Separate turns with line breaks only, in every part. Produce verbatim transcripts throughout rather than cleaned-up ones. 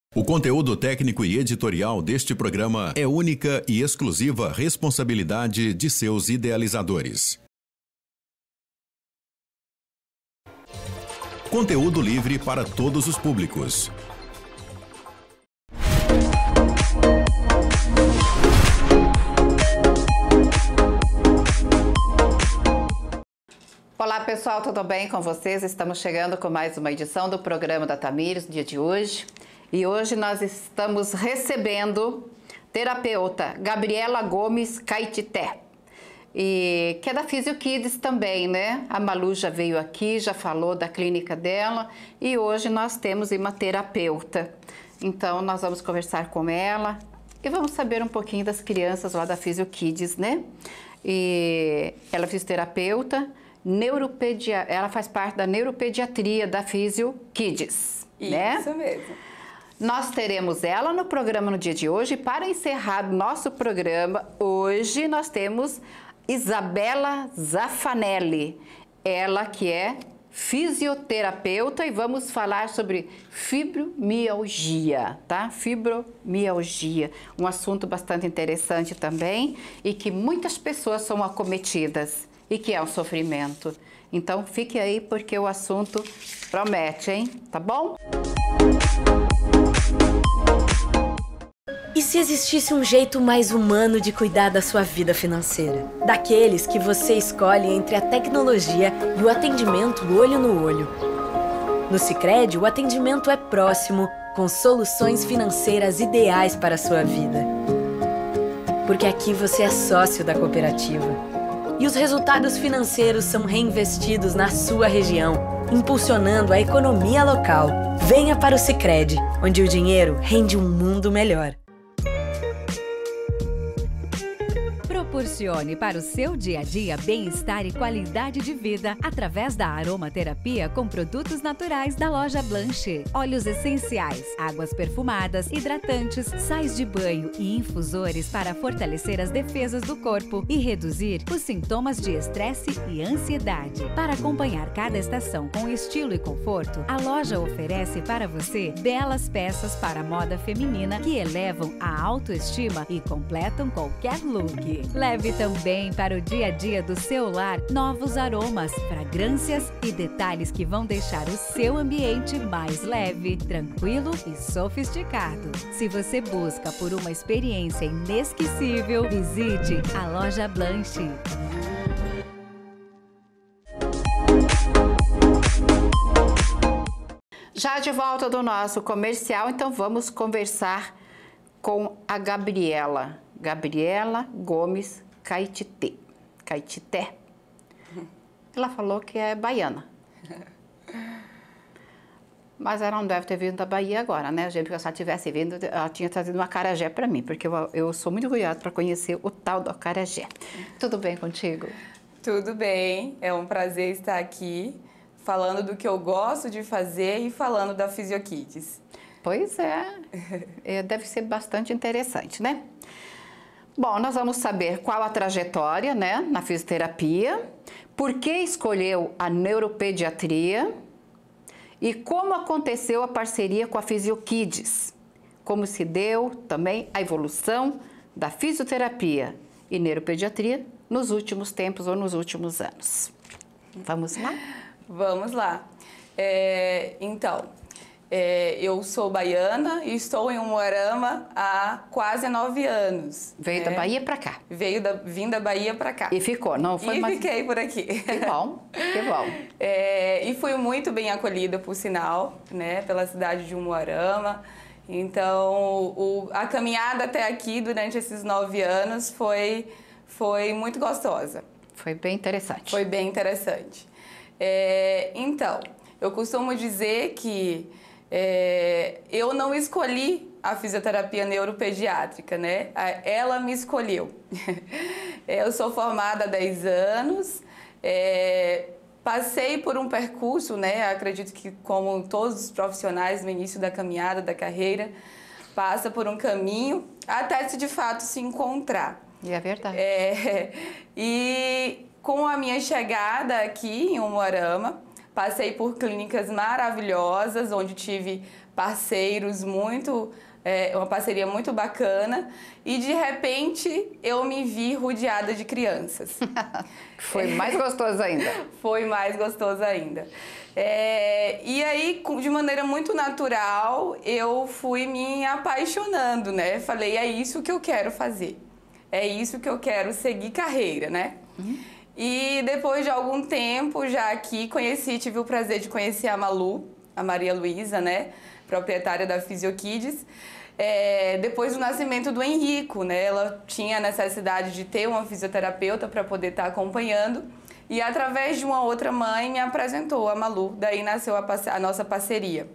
O conteúdo técnico e editorial deste programa é única e exclusiva responsabilidade de seus idealizadores. Conteúdo livre para todos os públicos.
Olá pessoal, tudo bem com vocês? Estamos chegando com mais uma edição do programa da Tamires, no dia de hoje. E hoje nós estamos recebendo terapeuta Gabriela Gomes Caetité, e que é da PhysioKids também, né? A Malu já veio aqui, já falou da clínica dela, e hoje nós temos uma terapeuta. Então nós vamos conversar com ela e vamos saber um pouquinho das crianças lá da PhysioKids, né? E ela é fisioterapeuta, neuropedia... ela faz parte da neuropediatria da PhysioKids, né?
Isso mesmo.
Nós teremos ela no programa no dia de hoje. Para encerrar nosso programa, hoje nós temos Isabela Zaffanelli, ela que é fisioterapeuta, e vamos falar sobre fibromialgia, tá? Fibromialgia, um assunto bastante interessante também e que muitas pessoas são acometidas e que é um sofrimento. Então fique aí porque o assunto promete, hein? Tá bom?
E se existisse um jeito mais humano de cuidar da sua vida financeira? Daqueles que você escolhe entre a tecnologia e o atendimento olho no olho. No Sicredi, o atendimento é próximo, com soluções financeiras ideais para a sua vida. Porque aqui você é sócio da cooperativa. E os resultados financeiros são reinvestidos na sua região, impulsionando a economia local. Venha para o Sicredi, onde o dinheiro rende um mundo melhor.
Proporcione para o seu dia a dia bem-estar e qualidade de vida através da aromaterapia com produtos naturais da loja Blanche. Óleos essenciais, águas perfumadas, hidratantes, sais de banho e infusores para fortalecer as defesas do corpo e reduzir os sintomas de estresse e ansiedade. Para acompanhar cada estação com estilo e conforto, a loja oferece para você belas peças para a moda feminina que elevam a autoestima e completam qualquer look. Leve também para o dia a dia do seu lar novos aromas, fragrâncias e detalhes que vão deixar o seu ambiente mais leve, tranquilo e sofisticado. Se você busca por uma experiência inesquecível, visite a loja Blanche.
Já de volta do nosso comercial, então vamos conversar com a Gabriela. Gabriela Gomes Caetité. Caetité. Ela falou que é baiana. Mas ela não deve ter vindo da Bahia agora, né, gente? Porque se ela tivesse vindo, ela tinha trazido um acarajé para mim, porque eu, eu sou muito curiosa para conhecer o tal do acarajé. Tudo bem contigo?
Tudo bem, é um prazer estar aqui, falando do que eu gosto de fazer e falando da PhysioKids.
Pois é, é deve ser bastante interessante, né? Bom, nós vamos saber qual a trajetória, né, na fisioterapia, por que escolheu a neuropediatria e como aconteceu a parceria com a PhysioKids, como se deu também a evolução da fisioterapia e neuropediatria nos últimos tempos ou nos últimos anos. Vamos lá?
Vamos lá. É, então... É, eu sou baiana e estou em Umuarama há quase nove anos.
Veio
né?
da Bahia para cá?
Veio da, vim da Bahia para cá.
E ficou, não foi
E
mais...
fiquei por aqui.
Que bom, que bom.
É, e fui muito bem acolhida, por sinal, né, pela cidade de Umuarama. Então, o, a caminhada até aqui durante esses nove anos foi, foi muito gostosa.
Foi bem interessante.
Foi bem interessante. É, então, eu costumo dizer que É, eu não escolhi a fisioterapia neuropediátrica, né? Ela me escolheu. Eu sou formada há dez anos, é, passei por um percurso, né? Acredito que como todos os profissionais no início da caminhada, da carreira, passa por um caminho até se de fato se encontrar.
E é verdade.
É, e com a minha chegada aqui em Umuarama, passei por clínicas maravilhosas, onde tive parceiros muito, é, uma parceria muito bacana, e de repente eu me vi rodeada de crianças.
Foi mais gostoso ainda.
Foi mais gostoso ainda. É, e aí, de maneira muito natural, eu fui me apaixonando, né? Falei, é isso que eu quero fazer. É isso que eu quero seguir carreira, né? Uhum. E depois de algum tempo, já aqui, conheci, tive o prazer de conhecer a Malu, a Maria Luísa, né? Proprietária da PhysioKids. É, depois do nascimento do Henrico, né? Ela tinha a necessidade de ter uma fisioterapeuta para poder estar acompanhando. E através de uma outra mãe me apresentou a Malu, daí nasceu a, a nossa parceria.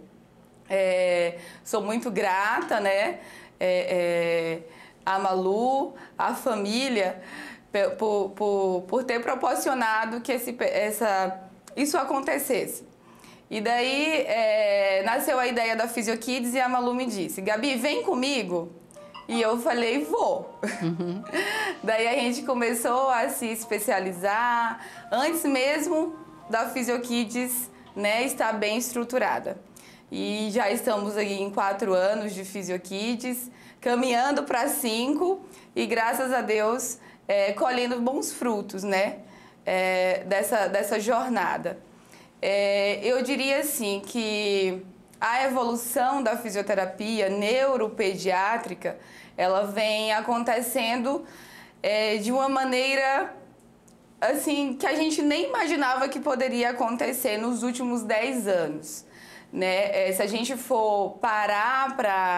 É, sou muito grata, né, é, é, a Malu, a família, por, por, por ter proporcionado que esse, essa, isso acontecesse. E daí é, nasceu a ideia da PhysioKids e a Malu me disse, Gabi, vem comigo. E eu falei, vou. Uhum. Daí a gente começou a se especializar, antes mesmo da PhysioKids, né, estar bem estruturada. E já estamos aí em quatro anos de PhysioKids, caminhando para cinco e, graças a Deus, é, colhendo bons frutos, né, é, dessa, dessa jornada. É, eu diria assim que a evolução da fisioterapia neuropediátrica, ela vem acontecendo é, de uma maneira assim que a gente nem imaginava que poderia acontecer nos últimos dez anos. Né? É, se a gente for parar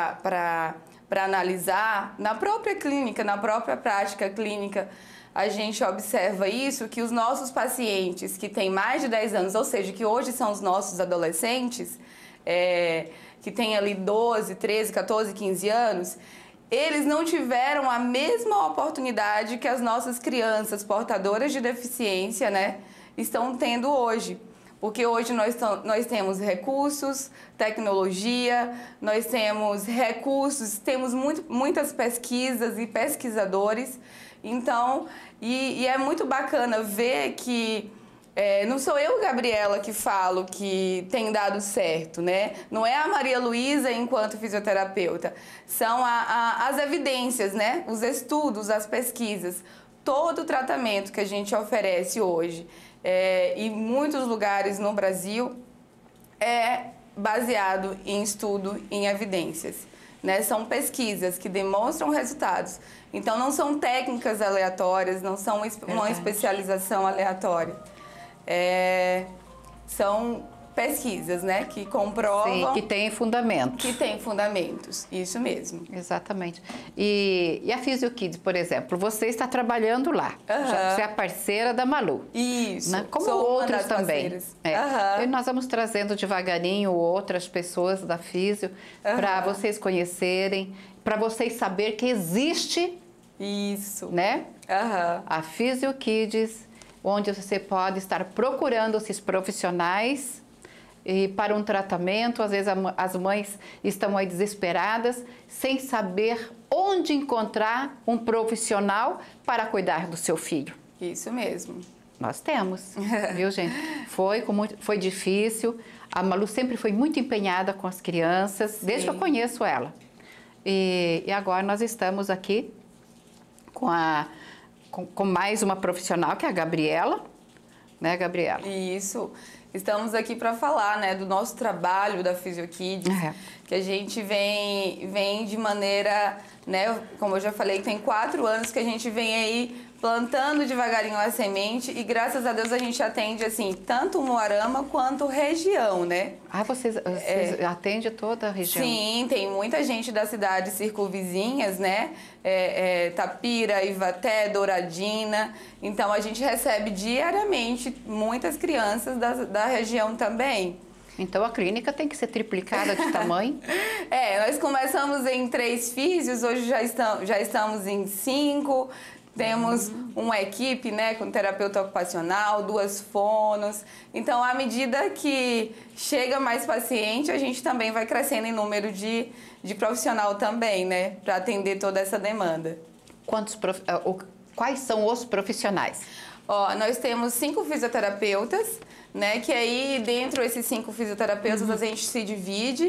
para analisar, na própria clínica, na própria prática clínica, a gente observa isso, que os nossos pacientes que têm mais de dez anos, ou seja, que hoje são os nossos adolescentes, É, que tem ali doze, treze, quatorze, quinze anos, eles não tiveram a mesma oportunidade que as nossas crianças portadoras de deficiência, né, estão tendo hoje. Porque hoje nós, nós temos recursos, tecnologia, nós temos recursos, temos muito, muitas pesquisas e pesquisadores. Então, e, e é muito bacana ver que É, não sou eu, Gabriela, que falo que tem dado certo, né? Não é a Maria Luísa enquanto fisioterapeuta. São a, a, as evidências, né? Os estudos, as pesquisas. Todo o tratamento que a gente oferece hoje é, em muitos lugares no Brasil é baseado em estudo, em evidências. Né? São pesquisas que demonstram resultados. Então, não são técnicas aleatórias, não são uma especialização aleatória. É, são pesquisas, né, que comprovam...
Sim, que tem fundamentos.
Que tem fundamentos, isso mesmo.
Exatamente. E, e a PhysioKids, por exemplo, você está trabalhando lá.
Uhum.
Você é a parceira da Malu.
Isso,
né? Como
sou
outras também. É.
Uhum.
E nós vamos trazendo devagarinho outras pessoas da Physio uhum. para vocês conhecerem, para vocês saberem que existe...
Isso.
Né?
Uhum.
A PhysioKids, onde você pode estar procurando esses profissionais e para um tratamento. Às vezes as mães estão aí desesperadas, sem saber onde encontrar um profissional para cuidar do seu filho.
Isso mesmo.
Nós temos, viu, gente? Foi, com muito, foi difícil. A Malu sempre foi muito empenhada com as crianças, Sim. desde que eu conheço ela. E, e agora nós estamos aqui com a... Com, com mais uma profissional, que é a Gabriela, né, Gabriela?
Isso. Estamos aqui para falar, né, do nosso trabalho da PhysioKids, uhum. que a gente vem, vem de maneira, né, como eu já falei, tem quatro anos que a gente vem aí plantando devagarinho a semente e graças a Deus a gente atende, assim, tanto Umuarama quanto região, né?
Ah, vocês, vocês é, atendem toda a região?
Sim, tem muita gente das cidades circunvizinhas, né? É, é, Tapira, Ivaté, Douradina. Então, a gente recebe diariamente muitas crianças da, da região também.
Então, a clínica tem que ser triplicada de tamanho?
É, nós começamos em três físios, hoje já estamos, já estamos em cinco. Temos uma equipe, né, com terapeuta ocupacional, duas fonos. Então, à medida que chega mais paciente, a gente também vai crescendo em número de, de profissional também, né, para atender toda essa demanda.
Quantos prof... Quais são os profissionais?
Ó, nós temos cinco fisioterapeutas, né? Que aí, dentro desses cinco fisioterapeutas, uhum. a gente se divide.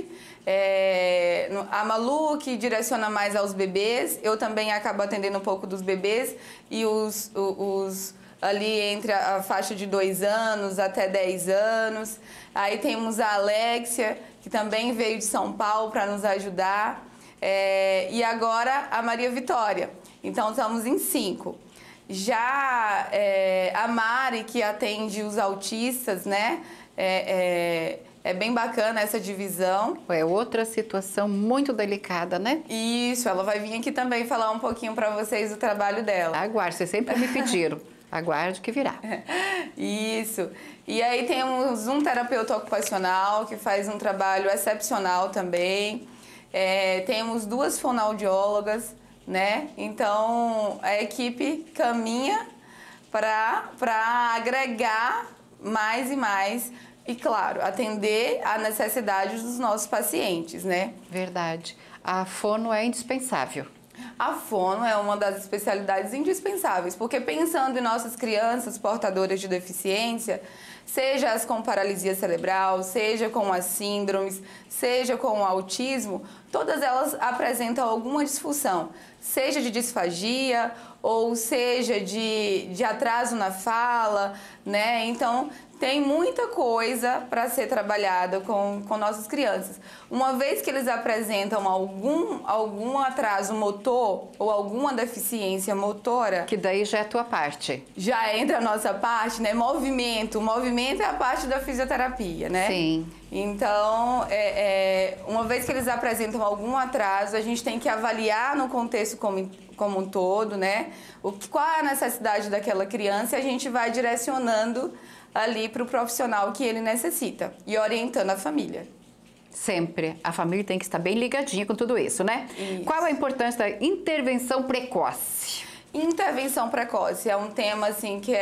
É, a Malu, que direciona mais aos bebês, eu também acabo atendendo um pouco dos bebês. E os, os, os ali entre a faixa de dois anos até dez anos. Aí temos a Alexia, que também veio de São Paulo para nos ajudar. É, e agora a Maria Vitória. Então, estamos em cinco. Já é, a Mari, que atende os autistas, né? É, é, é bem bacana essa divisão.
É outra situação muito delicada, né?
Isso, ela vai vir aqui também falar um pouquinho para vocês do trabalho dela.
Aguarde, vocês sempre me pediram. Aguarde que virá.
Isso. E aí temos um terapeuta ocupacional que faz um trabalho excepcional também. É, temos duas fonoaudiólogas, né? Então, a equipe caminha para agregar mais e mais e, claro, atender a necessidade dos nossos pacientes, né?
Verdade. A fono é indispensável.
A fono é uma das especialidades indispensáveis, porque pensando em nossas crianças portadoras de deficiência, seja as com paralisia cerebral, seja com as síndromes, seja com o autismo, todas elas apresentam alguma disfunção, seja de disfagia ou seja de, de atraso na fala, né? Então, tem muita coisa para ser trabalhada com, com nossas crianças. Uma vez que eles apresentam algum, algum atraso motor ou alguma deficiência motora...
Que daí já é a tua parte.
Já entra a nossa parte, né? Movimento. O movimento é a parte da fisioterapia, né?
Sim.
Então, é, é, uma vez que eles apresentam algum atraso, a gente tem que avaliar no contexto como, como um todo, né? O, qual é a necessidade daquela criança e a gente vai direcionando ali para o profissional que ele necessita e orientando a família.
Sempre. A família tem que estar bem ligadinha com tudo isso, né?
Isso.
Qual a importância da intervenção precoce?
Intervenção precoce é um tema assim que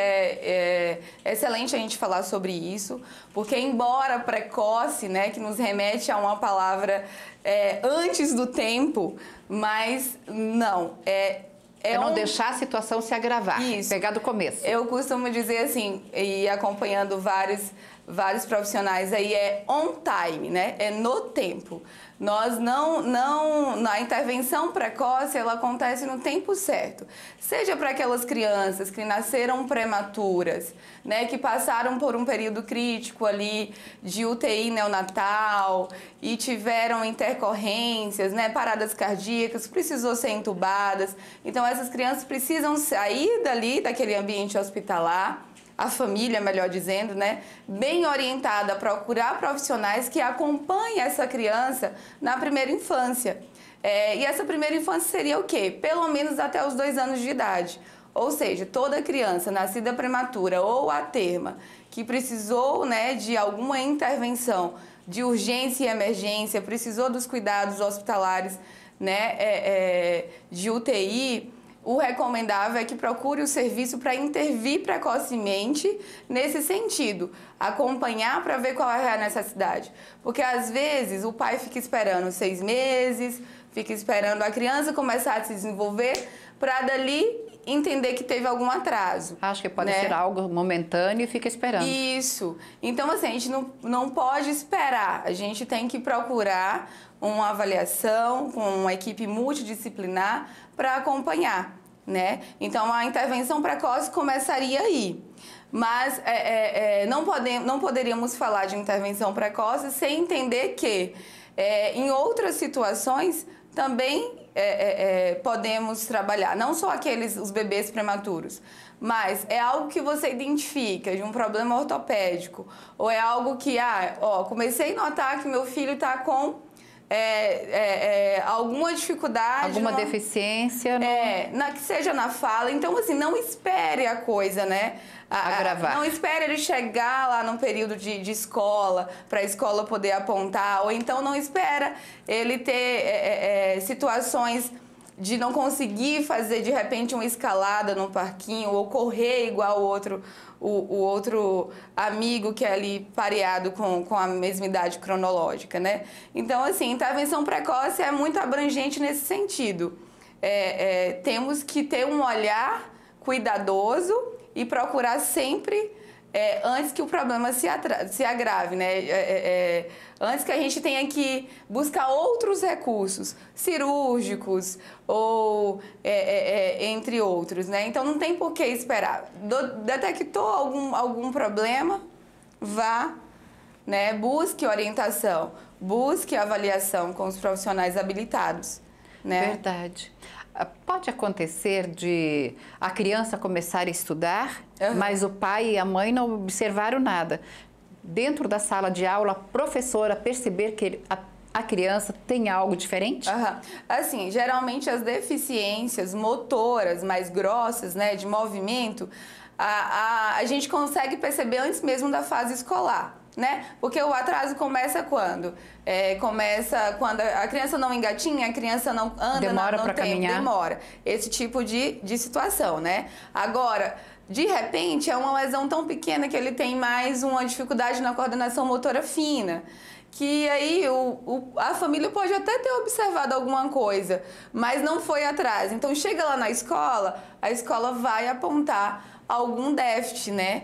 é, é excelente a gente falar sobre isso, porque embora precoce, né, que nos remete a uma palavra é, antes do tempo, mas não, é
É, é não
um...
deixar a situação se agravar,
Isso.
pegar do começo.
Eu costumo dizer assim, e acompanhando vários, vários profissionais aí, é on time, né? É no tempo. Nós não, não, na intervenção precoce, ela acontece no tempo certo. Seja para aquelas crianças que nasceram prematuras, né, que passaram por um período crítico ali de U T I neonatal e tiveram intercorrências, né, paradas cardíacas, precisou ser entubadas. Então, essas crianças precisam sair dali, daquele ambiente hospitalar, a família, melhor dizendo, né, bem orientada a procurar profissionais que acompanhem essa criança na primeira infância. É, e essa primeira infância seria o quê? Pelo menos até os dois anos de idade. Ou seja, toda criança nascida prematura ou a terma que precisou, né, de alguma intervenção de urgência e emergência, precisou dos cuidados hospitalares, né, é, é, de U T I, o recomendável é que procure o serviço para intervir precocemente nesse sentido, acompanhar para ver qual é a necessidade. Porque às vezes o pai fica esperando seis meses, fica esperando a criança começar a se desenvolver para dali entender que teve algum atraso.
Acho que pode
né?
ser algo momentâneo e fica esperando.
Isso. Então, assim, a gente não, não pode esperar. A gente tem que procurar uma avaliação com uma equipe multidisciplinar para acompanhar, né? Então, a intervenção precoce começaria aí. Mas é, é, é, não, pode, não poderíamos falar de intervenção precoce sem entender que, é, em outras situações, também é, é, é, podemos trabalhar. Não só aqueles, os bebês prematuros, mas é algo que você identifica de um problema ortopédico, ou é algo que, ah, ó, comecei a notar que meu filho está com É, é, é, alguma dificuldade...
Alguma
numa,
deficiência. No...
É, na, que seja na fala. Então, assim, não espere a coisa, né? A,
Agravar.
Não espere ele chegar lá num período de, de escola, para a escola poder apontar. Ou então, não espera ele ter é, é, situações de não conseguir fazer, de repente, uma escalada no parquinho ou correr igual o outro... O, o outro amigo que é ali pareado com, com a mesma idade cronológica, né? Então, assim, intervenção precoce é muito abrangente nesse sentido. É, é, temos que ter um olhar cuidadoso e procurar sempre é, antes que o problema se, se agrave, né? É, é, antes que a gente tenha que buscar outros recursos cirúrgicos ou é, é, é, entre outros, né? Então não tem por que esperar. Do, detectou algum, algum problema, vá, né? Busque orientação, busque avaliação com os profissionais habilitados, né?
Verdade. Pode acontecer de a criança começar a estudar, uhum. mas o pai e a mãe não observaram nada. Dentro da sala de aula, a professora perceber que a, a criança tem algo diferente?
Uhum. Assim, geralmente as deficiências motoras mais grossas, né, de movimento, a, a, a gente consegue perceber antes mesmo da fase escolar. Né? Porque o atraso começa quando? É, começa quando a criança não engatinha, a criança não anda,
demora
não, não
para caminhar.
Demora. Esse tipo de, de situação, né? Agora, de repente, é uma lesão tão pequena que ele tem mais uma dificuldade na coordenação motora fina. Que aí o, o, a família pode até ter observado alguma coisa, mas não foi atrás. Então, chega lá na escola, a escola vai apontar algum déficit, né?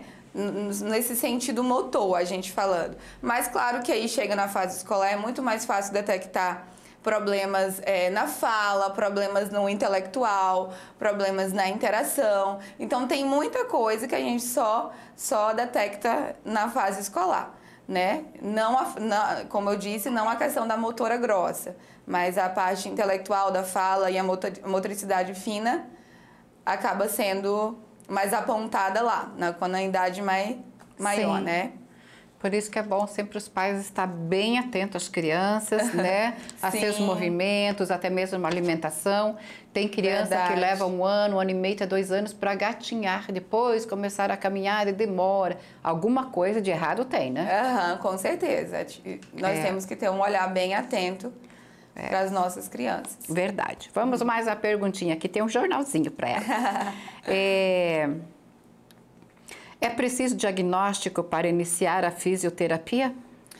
Nesse sentido motor, a gente falando. Mas claro que aí chega na fase escolar, é muito mais fácil detectar problemas é, na fala, problemas no intelectual, problemas na interação. Então tem muita coisa que a gente só, só detecta na fase escolar, né? Não a, na, como eu disse, não a questão da motora grossa, mas a parte intelectual da fala e a motricidade fina acaba sendo mais apontada lá, na, quando a idade mais, maior,
Sim.
né?
Por isso que é bom sempre os pais estar bem atentos às crianças, né? A seus movimentos, até mesmo uma alimentação. Tem criança
Verdade.
que leva um ano, um ano e meio, até dois anos para gatinhar. Depois começar a caminhar e demora. Alguma coisa de errado tem, né?
Aham, com certeza. Nós
É.
temos que ter um olhar bem atento é. para as nossas crianças.
Verdade. Vamos mais a perguntinha aqui. Tem um jornalzinho para ela. é... É preciso diagnóstico para iniciar a fisioterapia?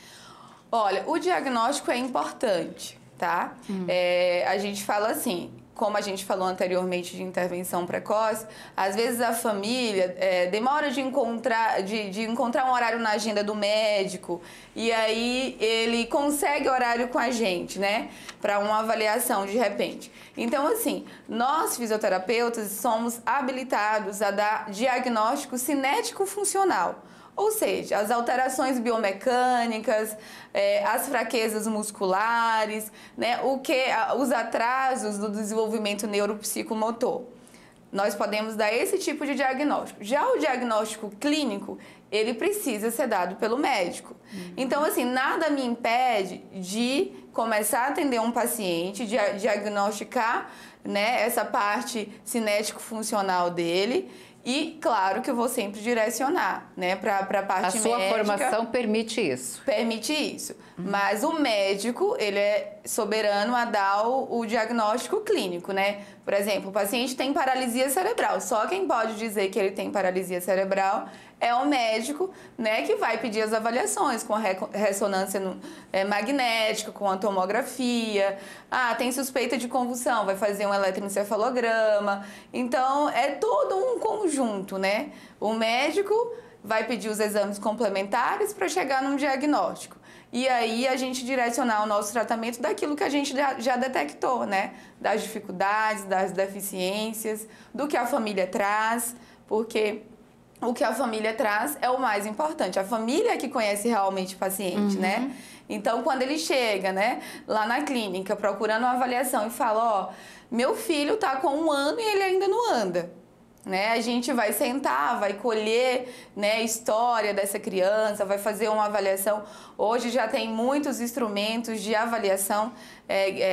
Olha, o diagnóstico é importante, tá? Hum. É, a gente fala assim, como a gente falou anteriormente de intervenção precoce, às vezes a família é, demora de encontrar, de, de encontrar um horário na agenda do médico e aí ele consegue horário com a gente, né? Para uma avaliação de repente. Então, assim, nós fisioterapeutas somos habilitados a dar diagnóstico cinético-funcional. Ou seja, as alterações biomecânicas, é, as fraquezas musculares, né, o que, os atrasos do desenvolvimento neuropsicomotor. Nós podemos dar esse tipo de diagnóstico. Já o diagnóstico clínico, ele precisa ser dado pelo médico. Uhum. Então, assim, nada me impede de começar a atender um paciente, de diagnosticar, né, essa parte cinético-funcional dele. E, claro, que eu vou sempre direcionar, né, para a parte médica. A
sua
médica,
formação permite isso?
Permite isso. Uhum. Mas o médico, ele é soberano a dar o, o diagnóstico clínico, né? Por exemplo, o paciente tem paralisia cerebral. Só quem pode dizer que ele tem paralisia cerebral é o médico, né, que vai pedir as avaliações com a ressonância no, é, magnética, com a tomografia. Ah, tem suspeita de convulsão, vai fazer um eletroencefalograma. Então, é todo um conjunto, né? O médico vai pedir os exames complementares para chegar num diagnóstico. E aí, a gente direcionar o nosso tratamento daquilo que a gente já, já detectou, né? Das dificuldades, das deficiências, do que a família traz, porque o que a família traz é o mais importante. A família é que conhece realmente o paciente, uhum. né? Então, quando ele chega, né, lá na clínica, procurando uma avaliação e fala, ó, meu filho tá com um ano e ele ainda não anda. Né? A gente vai sentar, vai colher, né, a história dessa criança, vai fazer uma avaliação. Hoje já tem muitos instrumentos de avaliação é, é,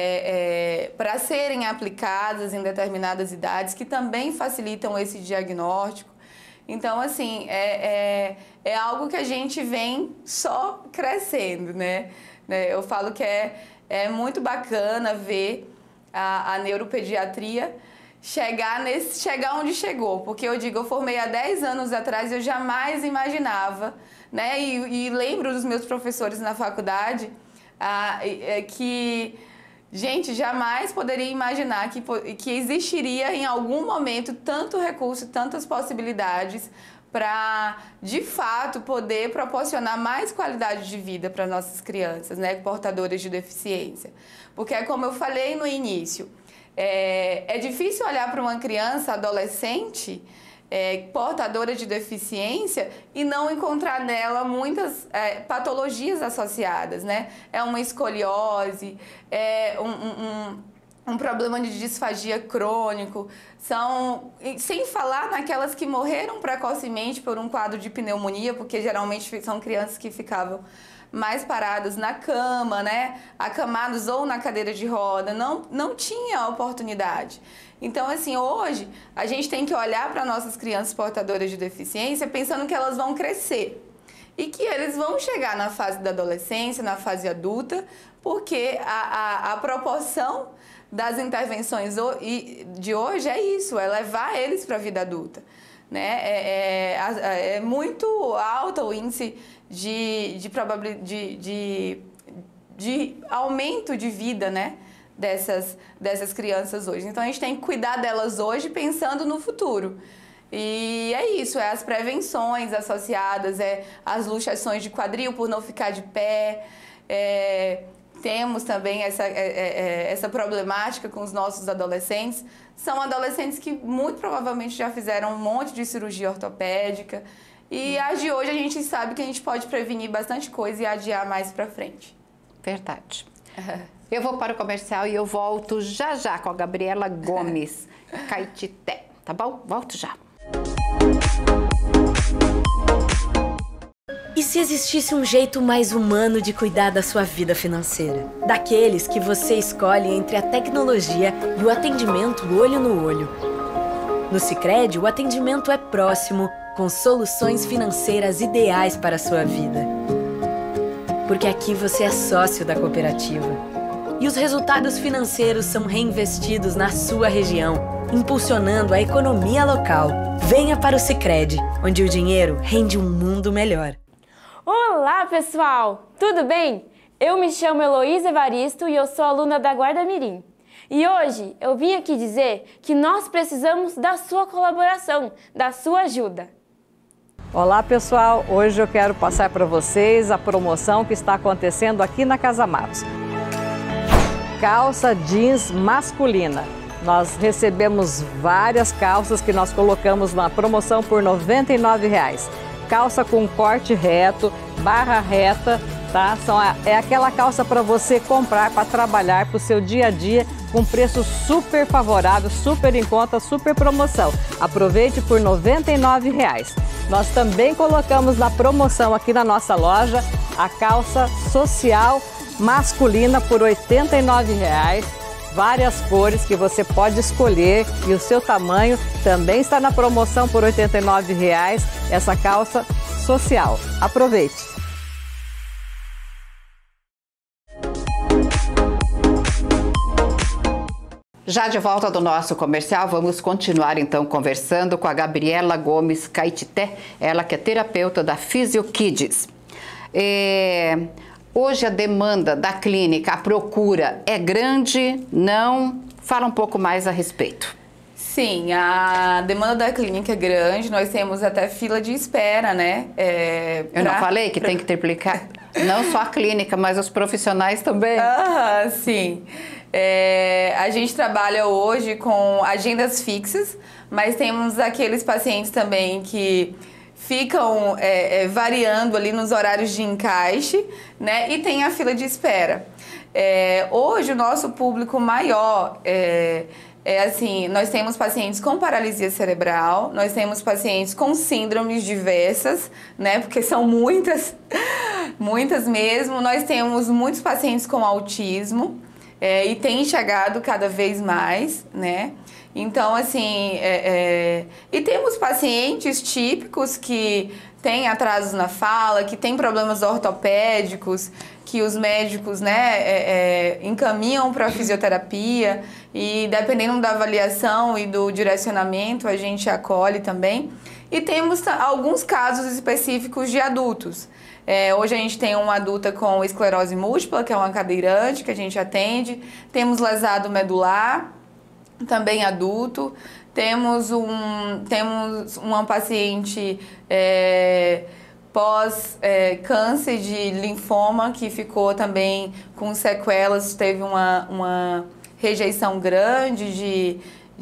é, para serem aplicados em determinadas idades que também facilitam esse diagnóstico. Então, assim, é, é, é algo que a gente vem só crescendo, né? Eu falo que é, é muito bacana ver a, a neuropediatria chegar, nesse, chegar onde chegou. Porque eu digo, eu formei há dez anos atrás e eu jamais imaginava, né? E, e lembro dos meus professores na faculdade ah, é, que... Gente, jamais poderia imaginar que, que existiria em algum momento tanto recurso, tantas possibilidades para, de fato, poder proporcionar mais qualidade de vida para nossas crianças, né, portadoras de deficiência. Porque é como eu falei no início, é, é difícil olhar para uma criança, adolescente, é, portadora de deficiência e não encontrar nela muitas é, patologias associadas, né? É uma escoliose, é um, um, um, um problema de disfagia crônico, são, sem falar naquelas que morreram precocemente por um quadro de pneumonia, porque geralmente são crianças que ficavam mais paradas na cama, né? Acamados ou na cadeira de roda, não, não tinha oportunidade. Então, assim, hoje a gente tem que olhar para nossas crianças portadoras de deficiência pensando que elas vão crescer e que eles vão chegar na fase da adolescência, na fase adulta, porque a, a, a proporção das intervenções de hoje é isso, é levar eles para a vida adulta, né? É, é, é muito alto o índice de, de, de, de, de aumento de vida, né? Dessas, dessas crianças hoje. Então, a gente tem que cuidar delas hoje pensando no futuro. E é isso, é as prevenções associadas, é as luxações de quadril por não ficar de pé. É, temos também essa, é, é, essa problemática com os nossos adolescentes. São adolescentes que muito provavelmente já fizeram um monte de cirurgia ortopédica. E as de hoje a gente sabe que a gente pode prevenir bastante coisa e adiar mais para frente.
Verdade. Eu vou para o comercial e eu volto já já com a Gabriela Gomes, Caetité, tá bom? Volto já.
E se existisse um jeito mais humano de cuidar da sua vida financeira? Daqueles que você escolhe entre a tecnologia e o atendimento olho no olho. No Sicredi, o atendimento é próximo, com soluções financeiras ideais para a sua vida. Porque aqui você é sócio da cooperativa. E os resultados financeiros são reinvestidos na sua região, impulsionando a economia local. Venha para o Sicredi, onde o dinheiro rende um mundo melhor.
Olá, pessoal! Tudo bem? Eu me chamo Heloísa Evaristo e eu sou aluna da Guarda Mirim. E hoje eu vim aqui dizer que nós precisamos da sua colaboração, da sua ajuda.
Olá, pessoal! Hoje eu quero passar para vocês a promoção que está acontecendo aqui na Casa Matos. Calça jeans masculina. Nós recebemos várias calças que nós colocamos na promoção por noventa e nove reais. Calça com corte reto, barra reta, tá? São a, é aquela calça para você comprar para trabalhar para o seu dia a dia com preço super favorável, super em conta, super promoção. Aproveite por noventa e nove reais. Nós também colocamos na promoção aqui na nossa loja a calça social masculina por oitenta e nove reais, várias cores que você pode escolher e o seu tamanho também está na promoção por oitenta e nove reais, essa calça social. Aproveite!
Já de volta do nosso comercial, vamos continuar então conversando com a Gabriela Gomes Caetité, ela que é terapeuta da PhysioKids. É... Hoje a demanda da clínica, a procura é grande? Não? Fala um pouco mais a respeito.
Sim, a demanda da clínica é grande, nós temos até fila de espera, né? É,
Eu
pra,
não falei que
pra...
tem que triplicar? Não só a clínica, mas os profissionais também.
Ah, sim. É, a gente trabalha hoje com agendas fixas, mas temos aqueles pacientes também que ficam é, é, variando ali nos horários de encaixe, né? E tem a fila de espera. É, hoje o nosso público maior é, é assim, nós temos pacientes com paralisia cerebral, nós temos pacientes com síndromes diversas, né? Porque são muitas, muitas mesmo. Nós temos muitos pacientes com autismo é, e tem chegado cada vez mais, né? Então, assim, é, é... e temos pacientes típicos que têm atrasos na fala, que têm problemas ortopédicos, que os médicos, né, é, é, encaminham para a fisioterapia e, dependendo da avaliação e do direcionamento, a gente acolhe também. E temos alguns casos específicos de adultos. É, hoje a gente tem uma adulta com esclerose múltipla, que é uma cadeirante que a gente atende. Temos lesado medular, também adulto. Temos, um, temos uma paciente é, pós é, câncer de linfoma que ficou também com sequelas, teve uma, uma rejeição grande de,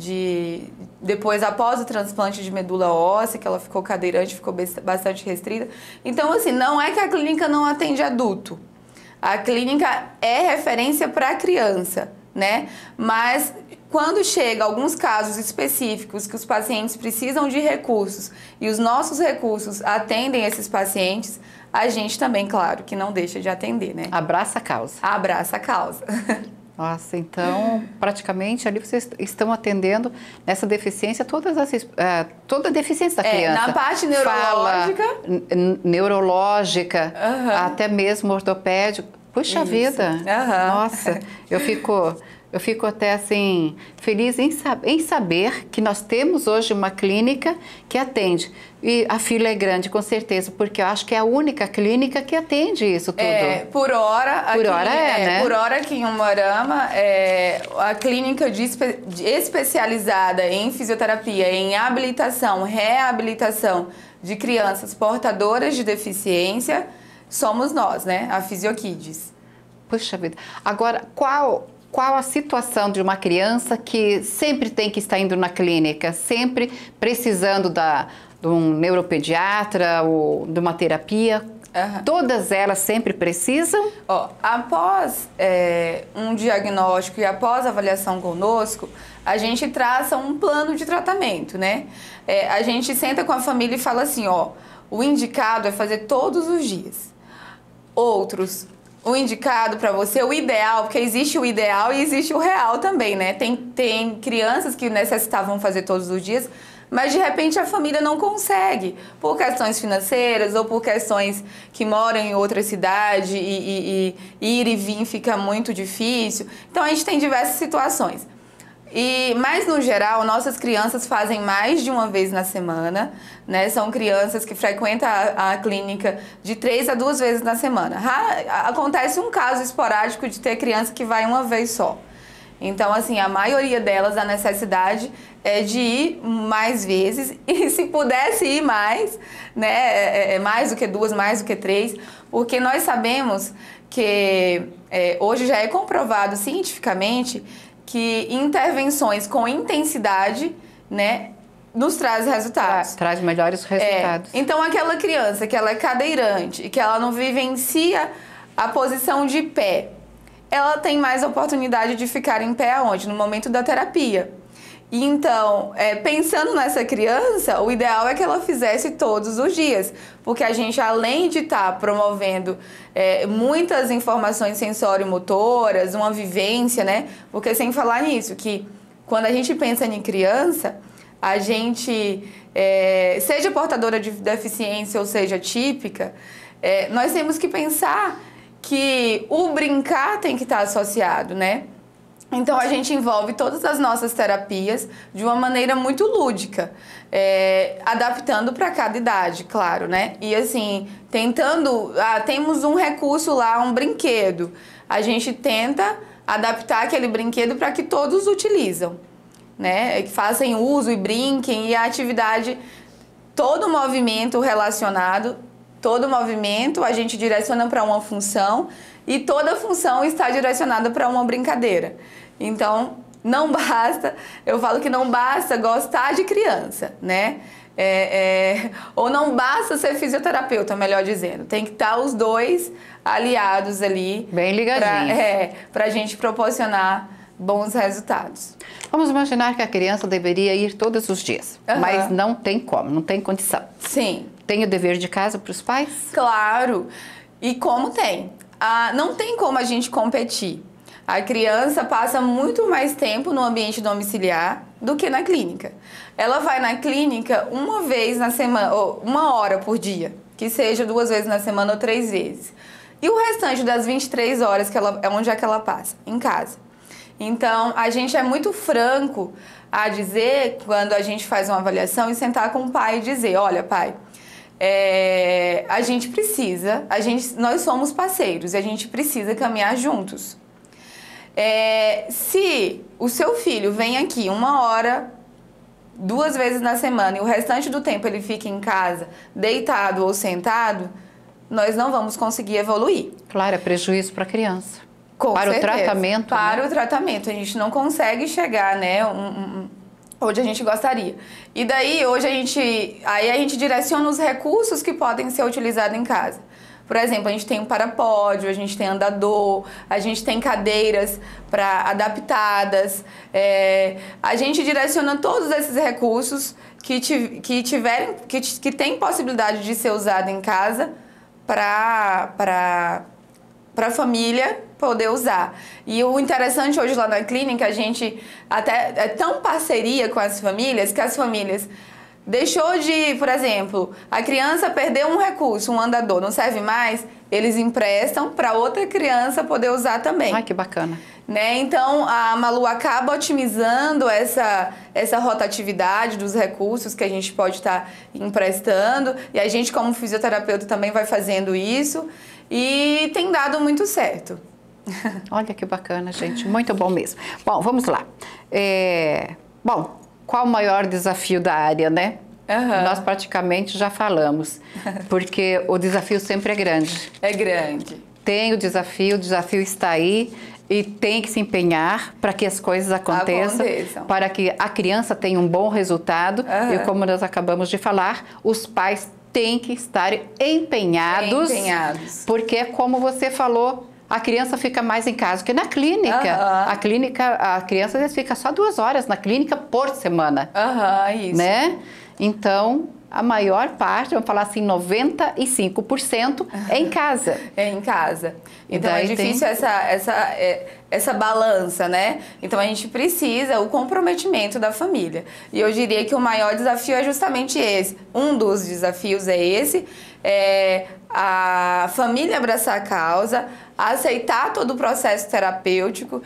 de depois após o transplante de medula óssea, que ela ficou cadeirante, ficou bastante restrita. Então, assim, não é que a clínica não atende adulto. A clínica é referência para criança, né? Mas quando chega alguns casos específicos que os pacientes precisam de recursos e os nossos recursos atendem esses pacientes, a gente também, claro, que não deixa de atender, né?
Abraça a causa.
Abraça a causa.
Nossa, então, praticamente ali vocês estão atendendo nessa deficiência, todas as, uh, toda a deficiência da criança.
É, na parte neurológica.
Fala, neurológica, uhum. até mesmo ortopédico. Puxa Isso. vida,
uhum.
nossa, eu fico... Eu fico até assim, feliz em, sab em saber que nós temos hoje uma clínica que atende. E a fila é grande, com certeza, porque eu acho que é a única clínica que atende isso tudo.
É, por hora,
por
aqui,
hora é,
é,
né?
Por hora aqui em Umuarama, é, a clínica de espe de especializada em fisioterapia, em habilitação, reabilitação de crianças portadoras de deficiência, somos nós, né? A Fisiokids.
Puxa vida. Agora, qual... Qual a situação de uma criança que sempre tem que estar indo na clínica, sempre precisando da, de um neuropediatra ou de uma terapia? Uhum. Todas elas sempre precisam?
Ó, após é, um diagnóstico e após a avaliação conosco, a gente traça um plano de tratamento, né? É, a gente senta com a família e fala assim, ó, o indicado é fazer todos os dias. Outros... O indicado para você, o ideal, porque existe o ideal e existe o real também, né? Tem, tem crianças que necessitavam fazer todos os dias, mas de repente a família não consegue, por questões financeiras ou por questões que moram em outra cidade e, e, e ir e vir fica muito difícil. Então a gente tem diversas situações. E, mas, no geral, nossas crianças fazem mais de uma vez na semana, né? São crianças que frequentam a, a clínica de três a duas vezes na semana. Ha, acontece um caso esporádico de ter criança que vai uma vez só. Então, assim, a maioria delas, a necessidade é de ir mais vezes e, se pudesse ir mais, né? É, é mais do que duas, mais do que três, porque nós sabemos que é, hoje já é comprovado cientificamente que intervenções com intensidade, né, nos traz resultados.
Tra traz melhores resultados.
É, então, aquela criança que ela é cadeirante e que ela não vivencia a posição de pé, ela tem mais oportunidade de ficar em pé aonde? No momento da terapia. E então, é, pensando nessa criança, o ideal é que ela fizesse todos os dias, porque a gente, além de estar tá promovendo é, muitas informações sensório-motoras, uma vivência, né? Porque sem falar nisso, que quando a gente pensa em criança, a gente, é, seja portadora de deficiência ou seja típica, é, nós temos que pensar que o brincar tem que estar tá associado, né? Então, a gente envolve todas as nossas terapias de uma maneira muito lúdica, é, adaptando para cada idade, claro, né? E assim, tentando... Ah, temos um recurso lá, um brinquedo. A gente tenta adaptar aquele brinquedo para que todos utilizam, né? Que façam uso e brinquem, e a atividade, todo movimento relacionado, todo movimento a gente direciona para uma função, e toda função está direcionada para uma brincadeira. Então, não basta, eu falo que não basta gostar de criança, né? É, é, ou não basta ser fisioterapeuta, melhor dizendo. Tem que estar os dois aliados ali.
Bem ligadinhos.
É, para a gente proporcionar bons resultados.
Vamos imaginar que a criança deveria ir todos os dias, uhum. mas não tem como, não tem condição.
Sim.
Tem o dever de casa para os pais?
Claro. E como tem? Ah, não tem como a gente competir. A criança passa muito mais tempo no ambiente domiciliar do que na clínica. Ela vai na clínica uma vez na semana, ou uma hora por dia, que seja duas vezes na semana ou três vezes. E o restante das vinte e três horas, que ela, é onde é que ela passa? Em casa. Então, a gente é muito franco a dizer, quando a gente faz uma avaliação, e sentar com o pai e dizer, olha, pai, é, a gente precisa, a gente, nós somos parceiros e a gente precisa caminhar juntos. É, se o seu filho vem aqui uma hora, duas vezes na semana e o restante do tempo ele fica em casa, deitado ou sentado, nós não vamos conseguir evoluir.
Claro, é prejuízo para a criança.
Com
para
certeza.
o tratamento.
Para
né?
o tratamento. A gente não consegue chegar, né, um, um, onde a gente gostaria. E daí, hoje, a gente, aí a gente direciona os recursos que podem ser utilizados em casa. Por exemplo, a gente tem um parapódio, a gente tem andador, a gente tem cadeiras para adaptadas. É, a gente direciona todos esses recursos que, que, tiverem, que, que têm possibilidade de ser usado em casa para para a família poder usar. E o interessante hoje lá na clínica, a gente até é tão parceria com as famílias que as famílias deixou de, por exemplo, a criança perdeu um recurso, um andador, não serve mais, eles emprestam para outra criança poder usar também.
Ai, que bacana.
Né? Então, a Malu acaba otimizando essa, essa rotatividade dos recursos que a gente pode estar emprestando, e a gente, como fisioterapeuta, também vai fazendo isso, e tem dado muito certo.
Olha que bacana, gente, muito bom mesmo. Bom, vamos lá. É... Bom, qual o maior desafio da área, né?
Uhum.
Nós praticamente já falamos, porque o desafio sempre é grande.
É grande.
Tem o desafio, o desafio está aí e tem que se empenhar para que as coisas aconteçam,
Aconteçam.
para que a criança tenha um bom resultado.
Uhum.
E como nós acabamos de falar, os pais têm que estar empenhados,
empenhados.
porque é como você falou, a criança fica mais em casa que na clínica.
Uhum.
A clínica, a criança às vezes fica só duas horas na clínica por semana.
Aham, uhum, isso.
Né? Então, a maior parte, vamos falar assim, noventa e cinco por cento é em casa.
É em casa. Então
daí
é difícil
tem...
essa, essa, é, essa balança, né? Então a gente precisa o comprometimento da família. E eu diria que o maior desafio é justamente esse. Um dos desafios é esse, é a família abraçar a causa, aceitar todo o processo terapêutico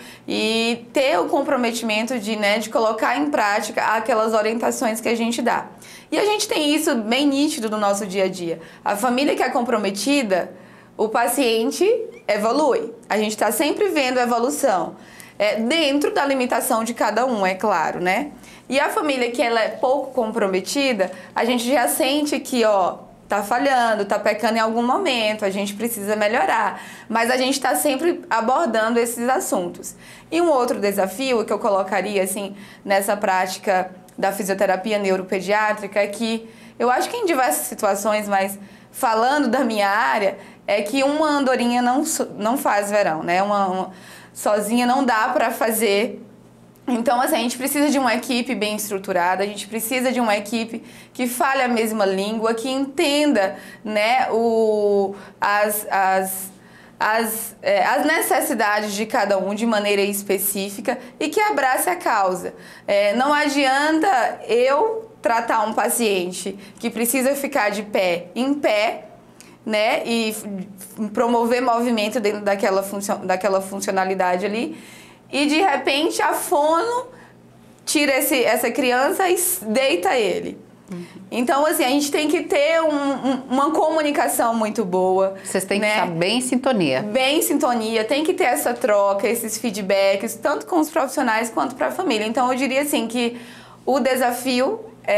e ter o comprometimento de, né, de colocar em prática aquelas orientações que a gente dá. E a gente tem isso bem nítido no nosso dia a dia. A família que é comprometida, o paciente evolui. A gente está sempre vendo a evolução. É, dentro da limitação de cada um, é claro, né? E a família que ela é pouco comprometida, a gente já sente que, ó, tá falhando, tá pecando em algum momento, a gente precisa melhorar. Mas a gente está sempre abordando esses assuntos. E um outro desafio que eu colocaria, assim, nessa prática da fisioterapia neuropediátrica é que, eu acho que em diversas situações, mas falando da minha área, é que uma andorinha não, não faz verão, né? Uma, uma, sozinha não dá para fazer. Então, assim, a gente precisa de uma equipe bem estruturada, a gente precisa de uma equipe que fale a mesma língua, que entenda, né, o, as, as, as, é, as necessidades de cada um de maneira específica e que abrace a causa. É, não adianta eu tratar um paciente que precisa ficar de pé em pé, né, e promover movimento dentro daquela, funcio daquela funcionalidade ali, e de repente a fono tira esse, essa criança e deita ele. Uhum. Então, assim, a gente tem que ter um, um, uma comunicação muito boa.
Vocês têm, né, que estar bem em sintonia.
Bem em sintonia, tem que ter essa troca, esses feedbacks, tanto com os profissionais quanto para a família. Então, eu diria assim que o desafio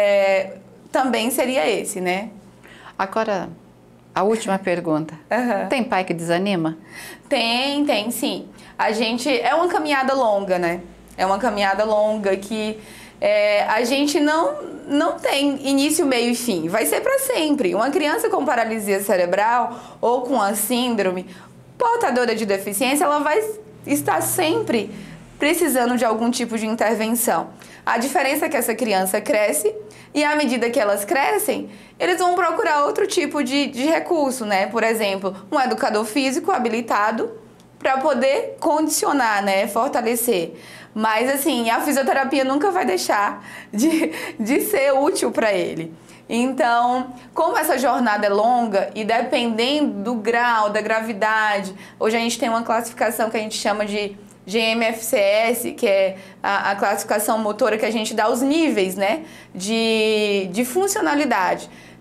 é, também seria esse, né?
Agora, a última pergunta. Uhum. Tem pai que desanima?
Tem, tem sim. A gente... É uma caminhada longa, né? É uma caminhada longa que é, a gente não, não tem início, meio e fim. Vai ser para sempre. Uma criança com paralisia cerebral ou com a síndrome portadora de deficiência, ela vai estar sempre precisando de algum tipo de intervenção. A diferença é que essa criança cresce e, à medida que elas crescem, eles vão procurar outro tipo de, de recurso, né? Por exemplo, um educador físico habilitado para poder condicionar, né? Fortalecer. Mas, assim, a fisioterapia nunca vai deixar de, de ser útil para ele. Então, como essa jornada é longa e dependendo do grau, da gravidade, hoje a gente tem uma classificação que a gente chama de G M F C S, que é a, a classificação motora que a gente dá os níveis, né, de, de funcionalidade.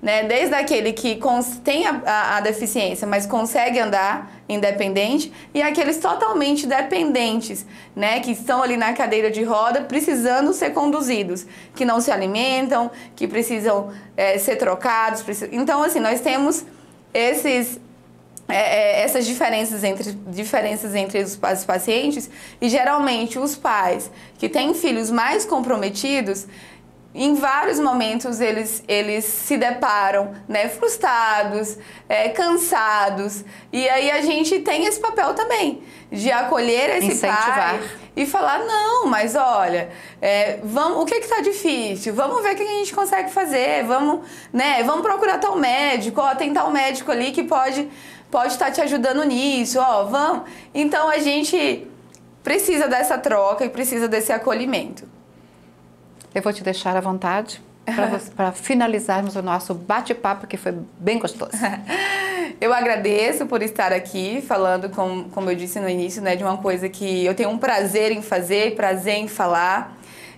né? Desde aquele que tem a, a, a deficiência, mas consegue andar independente, e aqueles totalmente dependentes, né? Que estão ali na cadeira de roda, precisando ser conduzidos, que não se alimentam, que precisam é, ser trocados. Precisam... Então, assim, nós temos esses... É, é, essas diferenças entre, diferenças entre os, os pacientes, e geralmente os pais que têm filhos mais comprometidos, em vários momentos eles, eles se deparam, né, frustrados, é, cansados, e aí a gente tem esse papel também, de acolher esse
incentivar.
pai e falar, não, mas olha, é, vamos, o que que tá difícil? Vamos ver o que a gente consegue fazer, vamos, né, vamos procurar tal médico, ó, tem tal médico ali que pode... pode estar te ajudando nisso, ó, vamos. Então, a gente precisa dessa troca e precisa desse acolhimento.
Eu vou te deixar à vontade para finalizarmos o nosso bate-papo, que foi bem gostoso.
Eu agradeço por estar aqui falando, com, como eu disse no início, né, de uma coisa que eu tenho um prazer em fazer, prazer em falar.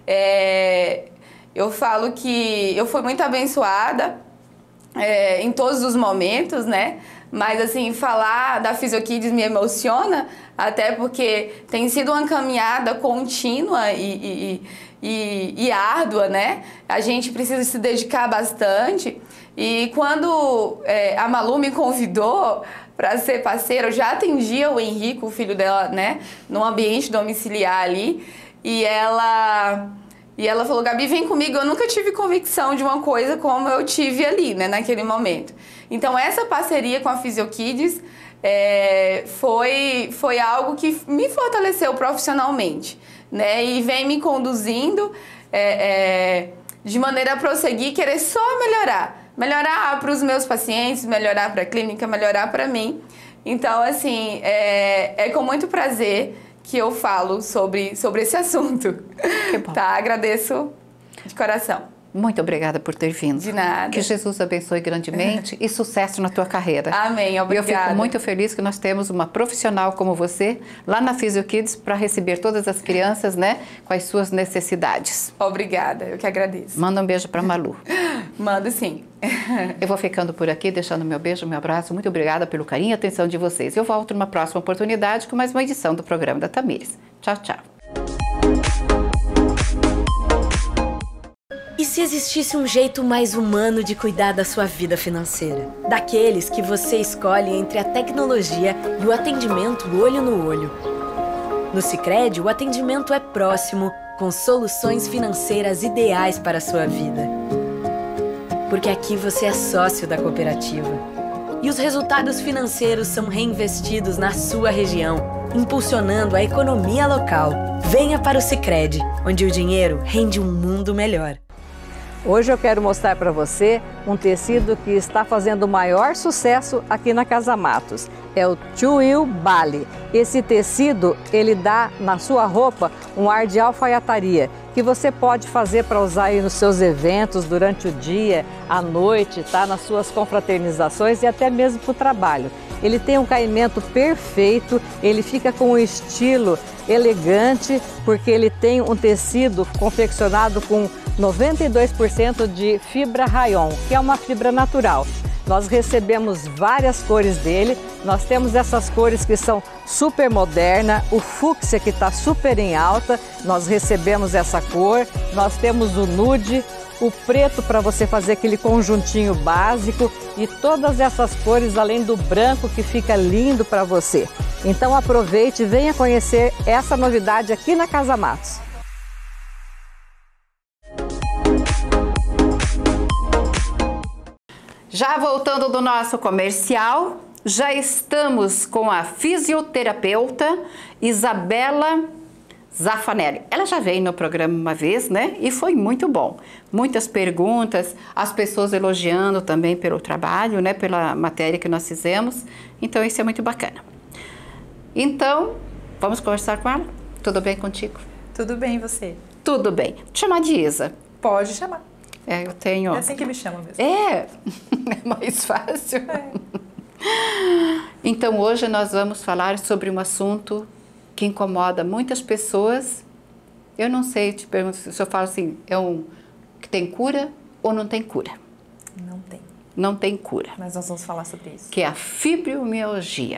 É, eu falo que eu fui muito abençoada é, em todos os momentos, né? Mas, assim, falar da Fisiokids me emociona, até porque tem sido uma caminhada contínua e, e, e, e árdua, né? A gente precisa se dedicar bastante. E quando é, a Malu me convidou para ser parceira, eu já atendia o Henrico, o filho dela, né? No ambiente domiciliar ali. E ela... E ela falou, Gabi, vem comigo. Eu nunca tive convicção de uma coisa como eu tive ali, né, naquele momento. Então, essa parceria com a Fisiokids é, foi, foi algo que me fortaleceu profissionalmente, né? E vem me conduzindo é, é, de maneira a prosseguir, querer só melhorar. Melhorar para os meus pacientes, melhorar para a clínica, melhorar para mim. Então, assim, é, é com muito prazer que eu falo sobre, sobre esse assunto.
Que bom.
Tá? Agradeço de coração.
Muito obrigada por ter vindo.
De nada.
Que Jesus abençoe grandemente e sucesso na tua carreira.
Amém, obrigada.
E eu fico muito feliz que nós temos uma profissional como você lá na Fisiokids para receber todas as crianças, né, com as suas necessidades.
Obrigada, eu que agradeço.
Manda um beijo para Malu.
Mando sim.
Eu vou ficando por aqui, deixando meu beijo, meu abraço. Muito obrigada pelo carinho e atenção de vocês. Eu volto numa próxima oportunidade com mais uma edição do programa da Tamires. Tchau, tchau.
E se existisse um jeito mais humano de cuidar da sua vida financeira? Daqueles que você escolhe entre a tecnologia e o atendimento olho no olho. No Sicredi, o atendimento é próximo, com soluções financeiras ideais para a sua vida. Porque aqui você é sócio da cooperativa. E os resultados financeiros são reinvestidos na sua região, impulsionando a economia local. Venha para o Sicredi, onde o dinheiro rende um mundo melhor.
Hoje eu quero mostrar para você um tecido que está fazendo o maior sucesso aqui na Casa Matos. É o Twill Bali. Esse tecido, ele dá na sua roupa um ar de alfaiataria, que você pode fazer para usar aí nos seus eventos, durante o dia, à noite, tá? Nas suas confraternizações e até mesmo para o trabalho. Ele tem um caimento perfeito, ele fica com um estilo elegante, porque ele tem um tecido confeccionado com noventa e dois por cento de fibra rayon, que é uma fibra natural. Nós recebemos várias cores dele, nós temos essas cores que são super moderna, o fúcsia que está super em alta, nós recebemos essa cor, nós temos o nude, o preto para você fazer aquele conjuntinho básico e todas essas cores além do branco que fica lindo para você. Então aproveite e venha conhecer essa novidade aqui na Casa Matos.
Já voltando do nosso comercial, já estamos com a fisioterapeuta Isabela Zaffanelli. Ela já veio no programa uma vez, né? E foi muito bom. Muitas perguntas, as pessoas elogiando também pelo trabalho, né? Pela matéria que nós fizemos. Então, isso é muito bacana. Então, vamos conversar com ela? Tudo bem contigo?
Tudo bem, e você?
Tudo bem. Te chamar de Isa.
Pode chamar.
É, eu tenho...
É assim que me chama mesmo.
É, é mais fácil. É. Então, hoje nós vamos falar sobre um assunto que incomoda muitas pessoas. Eu não sei, te pergunto se eu falo assim, é um que tem cura ou não tem cura?
Não tem.
não tem cura.
Mas nós vamos falar sobre isso.
Que é a fibromialgia.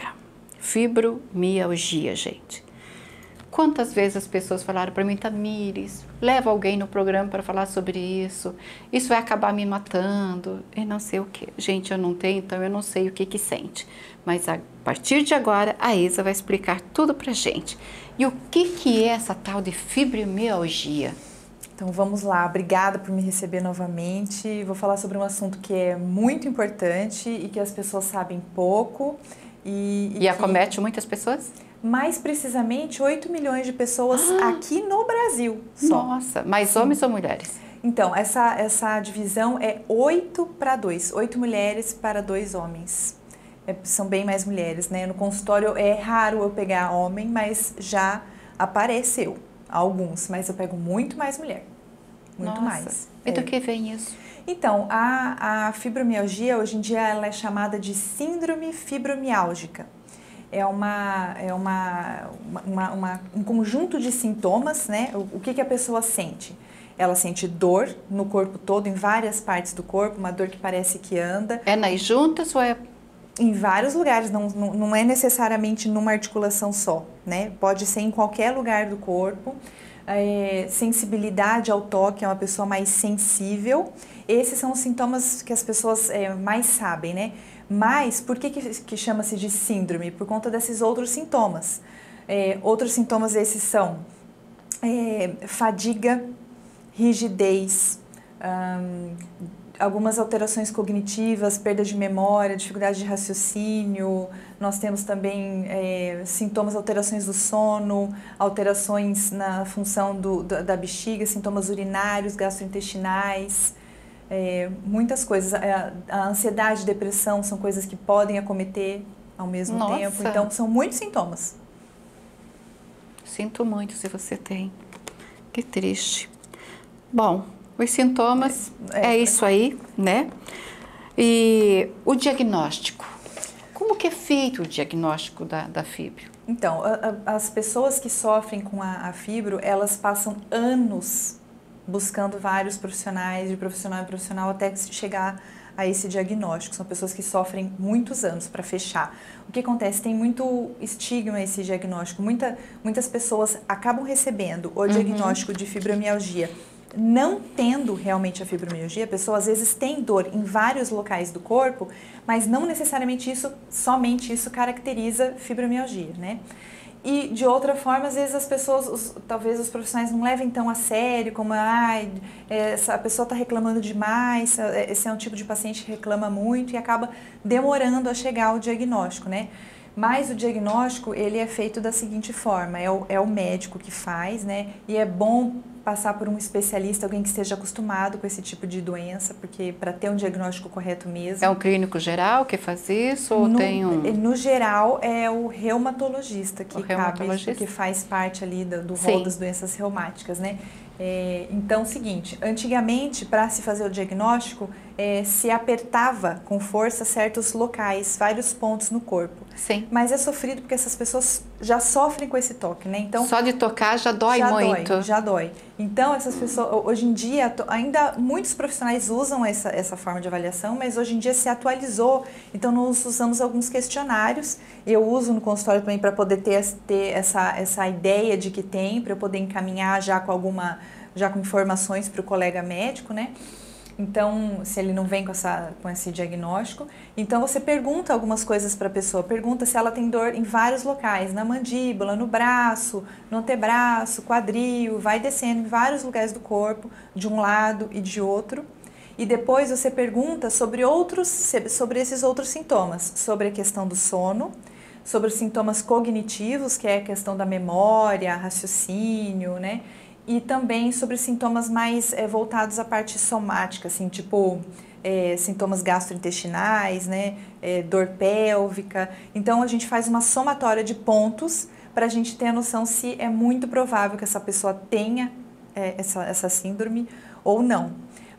Fibromialgia, gente. Quantas vezes as pessoas falaram para mim, Tamires, leva alguém no programa para falar sobre isso, isso vai acabar me matando, e não sei o que. Gente, eu não tenho, então eu não sei o que que sente. Mas a partir de agora, a Isa vai explicar tudo pra gente. E o que que é essa tal de fibromialgia?
Então vamos lá, obrigada por me receber novamente. Vou falar sobre um assunto que é muito importante e que as pessoas sabem pouco. E,
e, e acomete que... muitas pessoas?
Mais precisamente, oito milhões de pessoas ah, aqui no Brasil só.
Nossa, mais Sim. homens ou mulheres?
Então, essa, essa divisão é oito para dois, oito mulheres para dois homens. É, são bem mais mulheres, né? No consultório é raro eu pegar homem, mas já apareceu alguns, mas eu pego muito mais mulher, muito
Nossa.
mais.
E do
é.
que vem isso?
Então, a, a fibromialgia, hoje em dia, ela é chamada de síndrome fibromiálgica. É, uma, é uma, uma, uma, um conjunto de sintomas, né? O, o que, que a pessoa sente? Ela sente dor no corpo todo, em várias partes do corpo, uma dor que parece que anda.
É nas juntas ou é...
Em vários lugares, não, não, não é necessariamente numa articulação só, né? Pode ser em qualquer lugar do corpo. É, sensibilidade ao toque, é uma pessoa mais sensível. Esses são os sintomas que as pessoas é, mais sabem, né? Mas por que, que, que chama-se de síndrome? Por conta desses outros sintomas. É, outros sintomas esses são é, fadiga, rigidez, hum, algumas alterações cognitivas, perda de memória, dificuldade de raciocínio. Nós temos também é, sintomas, alterações do sono, alterações na função do, da, da bexiga, sintomas urinários, gastrointestinais. É, muitas coisas, a, a ansiedade, depressão são coisas que podem acometer ao mesmo
Nossa.
tempo, então são muitos sintomas.
Sinto muito se você tem, que triste. Bom, os sintomas é, é, é isso aí, né? E o diagnóstico, como que é feito o diagnóstico da, da fibro?
Então, a, a, as pessoas que sofrem com a, a fibro, elas passam anos buscando vários profissionais, de profissional em profissional, até chegar a esse diagnóstico. São pessoas que sofrem muitos anos para fechar. O que acontece? Tem muito estigma esse diagnóstico. Muita, muitas pessoas acabam recebendo o diagnóstico uhum. de fibromialgia, não tendo realmente a fibromialgia. A pessoa às vezes tem dor em vários locais do corpo, mas não necessariamente isso, somente isso caracteriza fibromialgia, né? E, de outra forma, às vezes as pessoas, os, talvez os profissionais não levem tão a sério, como, ah, essa, a pessoa está reclamando demais, esse é um tipo de paciente que reclama muito e acaba demorando a chegar ao diagnóstico, né? Mas o diagnóstico, ele é feito da seguinte forma, é o, é o médico que faz, né? E é bom passar por um especialista, alguém que esteja acostumado com esse tipo de doença, porque para ter um diagnóstico correto mesmo.
É um clínico geral que faz isso ou
no,
tem um...
No geral, é o reumatologista que,
o reumatologista?
Cabe, que faz parte ali do, do rol das doenças reumáticas, né? É, então, é o seguinte, antigamente, para se fazer o diagnóstico, é, se apertava com força certos locais, vários pontos no corpo.
Sim.
Mas é sofrido porque essas pessoas já sofrem com esse toque, né? Então,
só de tocar já dói
já
muito.
Dói, já dói. Então, essas pessoas, hoje em dia, ainda muitos profissionais usam essa, essa forma de avaliação, mas hoje em dia se atualizou. Então, nós usamos alguns questionários. Eu uso no consultório também para poder ter, ter essa, essa ideia de que tem, para eu poder encaminhar já com alguma, já com informações para o colega médico, né? Então, se ele não vem com, essa, com esse diagnóstico, então você pergunta algumas coisas para a pessoa. Pergunta se ela tem dor em vários locais, na mandíbula, no braço, no antebraço, quadril, vai descendo em vários lugares do corpo, de um lado e de outro. E depois você pergunta sobre, outros, sobre esses outros sintomas, sobre a questão do sono, sobre os sintomas cognitivos, que é a questão da memória, raciocínio, né? E também sobre sintomas mais é, voltados à parte somática, assim, tipo é, sintomas gastrointestinais, né, é, dor pélvica. Então, a gente faz uma somatória de pontos para a gente ter a noção se é muito provável que essa pessoa tenha é, essa, essa síndrome ou não.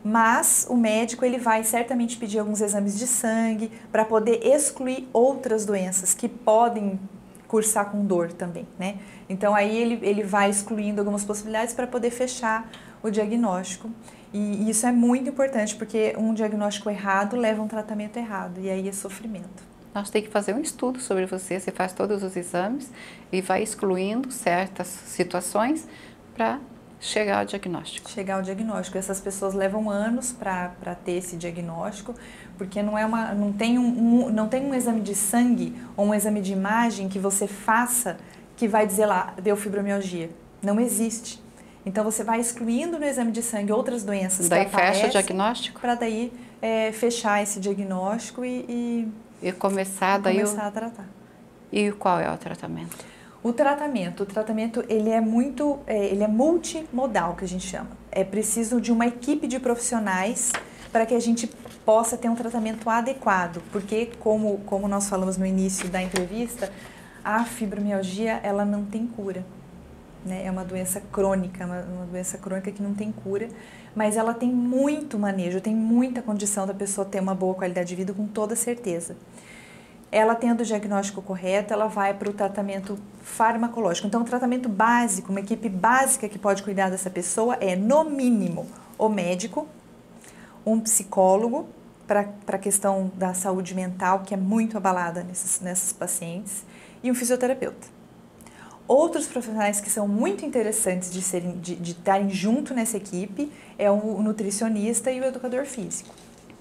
Mas o médico ele vai certamente pedir alguns exames de sangue para poder excluir outras doenças que podem cursar com dor também, né? Então aí ele, ele vai excluindo algumas possibilidades para poder fechar o diagnóstico. E isso é muito importante, porque um diagnóstico errado leva a um tratamento errado, e aí é sofrimento.
Nós temos que fazer um estudo sobre você, você faz todos os exames e vai excluindo certas situações para chegar ao diagnóstico.
Chegar ao diagnóstico. Essas pessoas levam anos para ter esse diagnóstico, porque não, é uma, não, tem um, um, não tem um exame de sangue ou um exame de imagem que você faça que vai dizer lá, deu fibromialgia. Não existe. Então você vai excluindo no exame de sangue outras doenças
daí
que aparecem.
Fecha o diagnóstico?
Para daí é, fechar esse diagnóstico e, e,
e começar, daí
começar
o...
a tratar.
E qual é o tratamento?
O tratamento, o tratamento ele é muito, é, ele é multimodal, que a gente chama. É preciso de uma equipe de profissionais para que a gente possa ter um tratamento adequado, porque como, como nós falamos no início da entrevista, a fibromialgia ela não tem cura. Né? É uma doença crônica, uma, uma doença crônica que não tem cura, mas ela tem muito manejo, tem muita condição da pessoa ter uma boa qualidade de vida com toda certeza. Ela tendo o diagnóstico correto, ela vai para o tratamento farmacológico. Então, o tratamento básico, uma equipe básica que pode cuidar dessa pessoa é, no mínimo, o médico, um psicólogo para a questão da saúde mental, que é muito abalada nesses, nessas pacientes, e um fisioterapeuta. Outros profissionais que são muito interessantes de serem, de, de estarem junto nessa equipe é o nutricionista e o educador físico.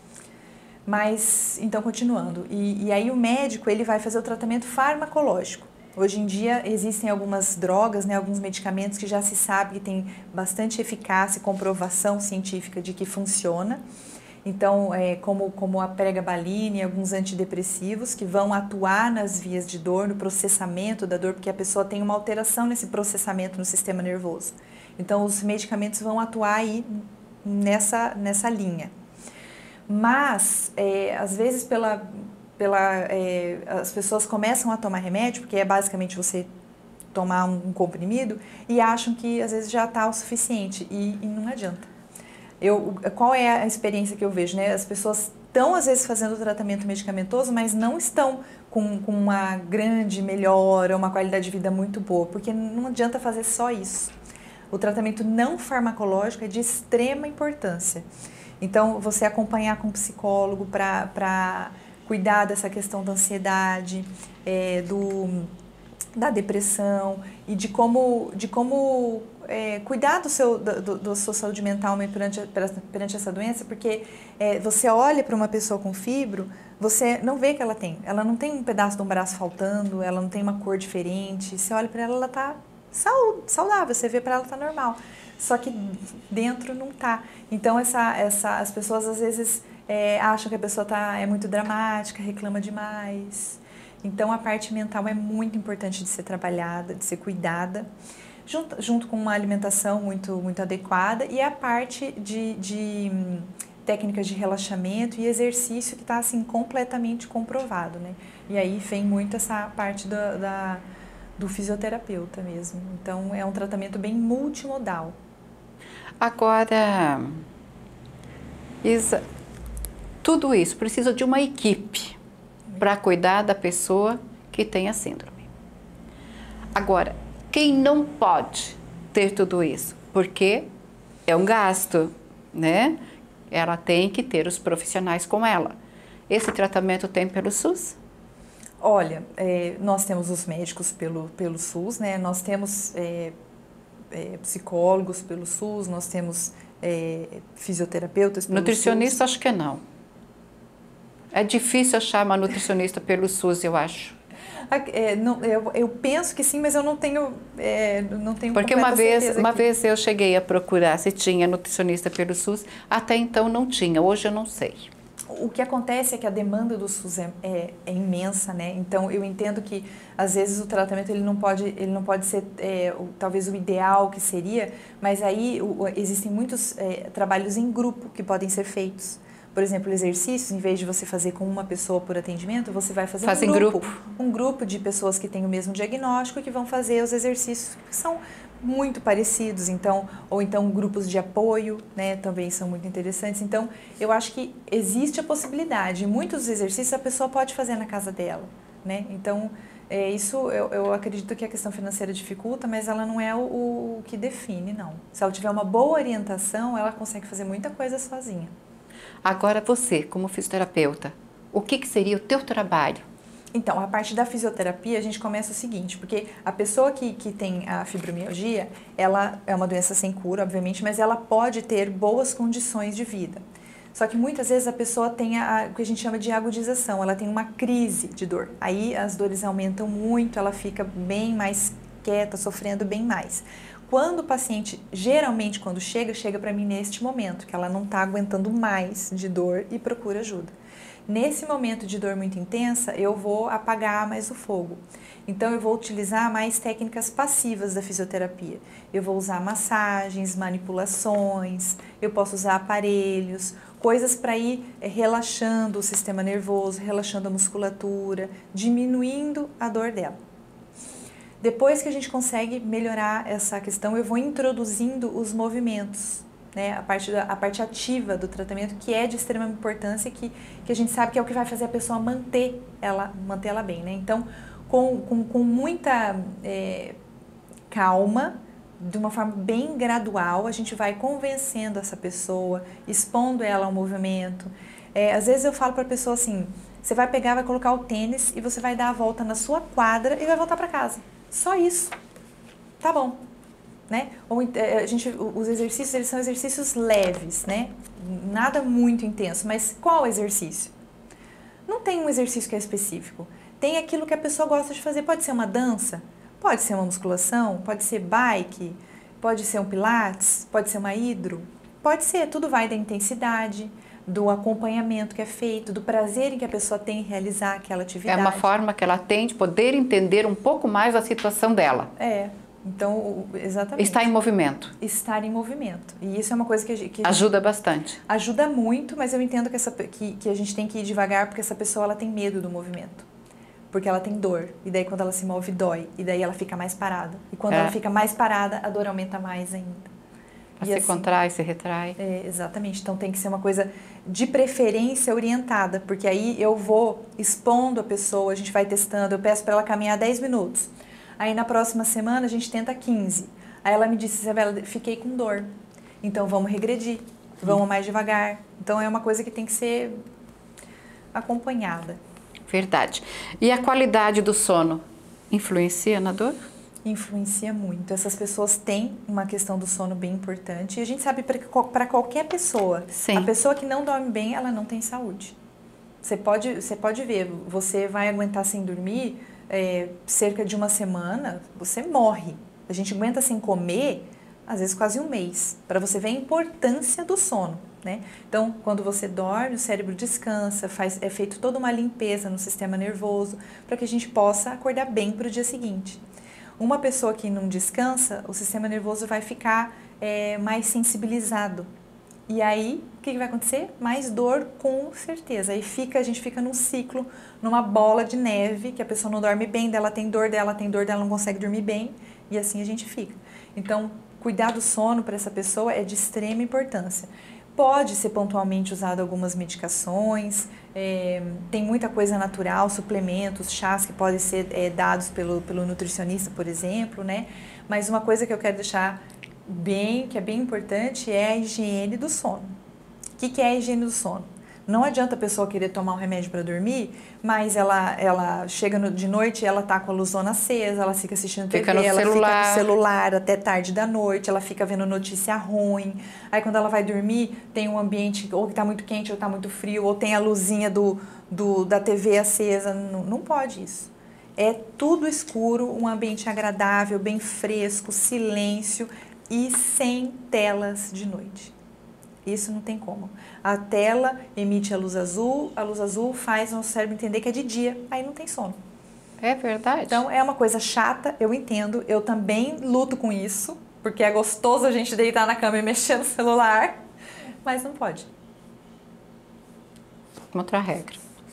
Mas, então, continuando, e, e aí o médico ele vai fazer o tratamento farmacológico. Hoje em dia existem algumas drogas, né, alguns medicamentos que já se sabe que tem bastante eficácia e comprovação científica de que funciona. Então, é, como, como a pregabalina e alguns antidepressivos que vão atuar nas vias de dor, no processamento da dor, porque a pessoa tem uma alteração nesse processamento no sistema nervoso. Então, os medicamentos vão atuar aí nessa, nessa linha. Mas, é, às vezes, pela, pela, é, as pessoas começam a tomar remédio, porque é basicamente você tomar um, um comprimido, e acham que às vezes já está o suficiente, e, e não adianta. Eu, qual é a experiência que eu vejo? Né? As pessoas estão, às vezes, fazendo o tratamento medicamentoso, mas não estão com, com uma grande melhora, uma qualidade de vida muito boa, porque não adianta fazer só isso. O tratamento não farmacológico é de extrema importância. Então, você acompanhar com um psicólogo para cuidar dessa questão da ansiedade, é, do, da depressão e de como, de como é, cuidar do seu, do, do sua saúde mental perante, perante essa doença, porque é, você olha para uma pessoa com fibro, você não vê que ela tem. Ela não tem um pedaço de um braço faltando, ela não tem uma cor diferente. Você olha para ela, ela está saudável, você vê para ela está normal. Só que dentro não tá. Então, essa, essa, as pessoas às vezes é, acham que a pessoa tá, é muito dramática, reclama demais. Então, a parte mental é muito importante de ser trabalhada, de ser cuidada, junto, junto com uma alimentação muito, muito adequada e a parte de, de hum, técnicas de relaxamento e exercício que está assim, completamente comprovado. Né? E aí vem muito essa parte da, da, do fisioterapeuta mesmo. Então, é um tratamento bem multimodal.
Agora, Isa, tudo isso precisa de uma equipe para cuidar da pessoa que tem a síndrome. Agora, quem não pode ter tudo isso? Porque é um gasto, né? Ela tem que ter os profissionais com ela. Esse tratamento tem pelo SUS?
Olha, é, nós temos os médicos pelo, pelo SUS, né? Nós temos... É, É, psicólogos pelo SUS, nós temos é, fisioterapeutas pelo
nutricionista,
SUS.
Acho que não. É difícil achar uma nutricionista pelo SUS, eu acho.
É, não, eu, eu penso que sim, mas eu não tenho, é, não tenho
Porque uma vez, uma
aqui.
vez eu cheguei a procurar se tinha nutricionista pelo SUS, até então não tinha, hoje eu não sei.
O que acontece é que a demanda do SUS é, é, é imensa, né? Então eu entendo que às vezes o tratamento ele não pode, ele não pode ser é, o, talvez o ideal que seria, mas aí o, existem muitos é, trabalhos em grupo que podem ser feitos. Por exemplo, exercícios, em vez de você fazer com uma pessoa por atendimento, você vai fazer
Faz
um grupo,
grupo.
Um grupo de pessoas que têm o mesmo diagnóstico que vão fazer os exercícios que são muito parecidos, então, ou então grupos de apoio, né, também são muito interessantes. Então, eu acho que existe a possibilidade, muitos exercícios a pessoa pode fazer na casa dela, né? Então, É, isso eu, eu acredito que a questão financeira dificulta, mas ela não é o, o que define, não. Se ela tiver uma boa orientação, ela consegue fazer muita coisa sozinha.
Agora você, como fisioterapeuta, o que, que seria o teu trabalho?
Então, a parte da fisioterapia, a gente começa o seguinte, porque a pessoa que, que tem a fibromialgia, ela é uma doença sem cura, obviamente, mas ela pode ter boas condições de vida. Só que muitas vezes a pessoa tem a, o que a gente chama de agudização, ela tem uma crise de dor. Aí as dores aumentam muito, ela fica bem mais quieta, sofrendo bem mais. Quando o paciente, geralmente quando chega, chega para mim neste momento, que ela não está aguentando mais de dor e procura ajuda. Nesse momento de dor muito intensa, eu vou apagar mais o fogo. Então, eu vou utilizar mais técnicas passivas da fisioterapia. Eu vou usar massagens, manipulações, eu posso usar aparelhos, coisas para ir relaxando o sistema nervoso, relaxando a musculatura, diminuindo a dor dela. Depois que a gente consegue melhorar essa questão, eu vou introduzindo os movimentos. Né, a, parte da, a parte ativa do tratamento, que é de extrema importância, que, que a gente sabe que é o que vai fazer a pessoa manter ela, manter ela bem. Né? Então, com, com, com muita é, calma, de uma forma bem gradual, a gente vai convencendo essa pessoa, expondo ela ao movimento. É, às vezes eu falo para a pessoa assim, você vai pegar, vai colocar o tênis e você vai dar a volta na sua quadra e vai voltar para casa. Só isso. Tá bom. Né? Ou, a gente, os exercícios, eles são exercícios leves, né? Nada muito intenso, mas qual exercício? Não tem um exercício que é específico. Tem aquilo que a pessoa gosta de fazer. Pode ser uma dança, pode ser uma musculação, pode ser bike, pode ser um pilates, pode ser uma hidro, pode ser, tudo vai da intensidade, do acompanhamento que é feito, do prazer em que a pessoa tem em realizar aquela atividade.
É uma forma que ela tem de poder entender um pouco mais a situação dela.
É. Então, exatamente.
Estar em movimento.
Estar em movimento. E isso é uma coisa que... A gente, que
ajuda bastante.
Ajuda muito, mas eu entendo que, essa, que, que a gente tem que ir devagar, porque essa pessoa ela tem medo do movimento. Porque ela tem dor. E daí quando ela se move, dói. E daí ela fica mais parada. E quando é. ela fica mais parada, a dor aumenta mais ainda.
Ela se assim, contrai, se retrai.
É, exatamente. Então tem que ser uma coisa de preferência orientada. Porque aí eu vou expondo a pessoa, a gente vai testando. Eu peço para ela caminhar dez minutos. Aí na próxima semana a gente tenta quinze. Aí ela me disse, Isabela, fiquei com dor. Então vamos regredir, vamos mais devagar. Então é uma coisa que tem que ser acompanhada.
Verdade. E a qualidade do sono influencia na dor?
Influencia muito. Essas pessoas têm uma questão do sono bem importante. E a gente sabe para qualquer pessoa.
Sim.
A pessoa que não dorme bem, ela não tem saúde. Você pode, você pode ver, você vai aguentar sem dormir... É, cerca de uma semana, você morre. A gente aguenta sem comer, às vezes quase um mês, para você ver a importância do sono, né? Então, quando você dorme, o cérebro descansa, faz, é feito toda uma limpeza no sistema nervoso, para que a gente possa acordar bem para o dia seguinte. Uma pessoa que não descansa, o sistema nervoso vai ficar é, mais sensibilizado. E aí, o que vai acontecer? Mais dor, com certeza. Aí fica, a gente fica num ciclo, numa bola de neve, que a pessoa não dorme bem, dela tem dor, dela tem dor, dela não consegue dormir bem, e assim a gente fica. Então, cuidar do sono para essa pessoa é de extrema importância. Pode ser pontualmente usado algumas medicações, é, tem muita coisa natural, suplementos, chás que podem ser é, dados pelo, pelo nutricionista, por exemplo, né? Mas uma coisa que eu quero deixar bem, que é bem importante, é a higiene do sono. O que, que é a higiene do sono? Não adianta a pessoa querer tomar um remédio para dormir, mas ela, ela chega no, de noite, ela tá com a luzona acesa, ela fica assistindo T V,
fica no
ela
celular.
fica no celular até tarde da noite, ela fica vendo notícia ruim. Aí quando ela vai dormir, tem um ambiente ou que tá muito quente ou tá muito frio, ou tem a luzinha do, do, da T V acesa. Não, não pode isso. É tudo escuro, um ambiente agradável, bem fresco, silêncio e sem telas de noite. Isso não tem como. A tela emite a luz azul, a luz azul faz o nosso cérebro entender que é de dia, aí não tem sono.
É verdade.
Então é uma coisa chata, eu entendo, eu também luto com isso, porque é gostoso a gente deitar na cama e mexer no celular, mas não pode.
Outra regra.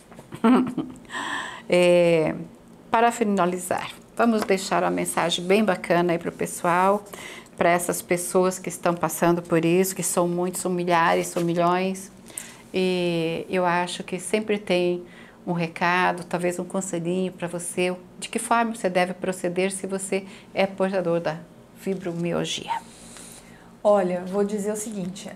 é, para finalizar, vamos deixar uma mensagem bem bacana aí para o pessoal, para essas pessoas que estão passando por isso, que são muitos, são milhares, são milhões, e eu acho que sempre tem um recado, talvez um conselhinho para você, de que forma você deve proceder se você é portador da fibromialgia?
Olha, vou dizer o seguinte,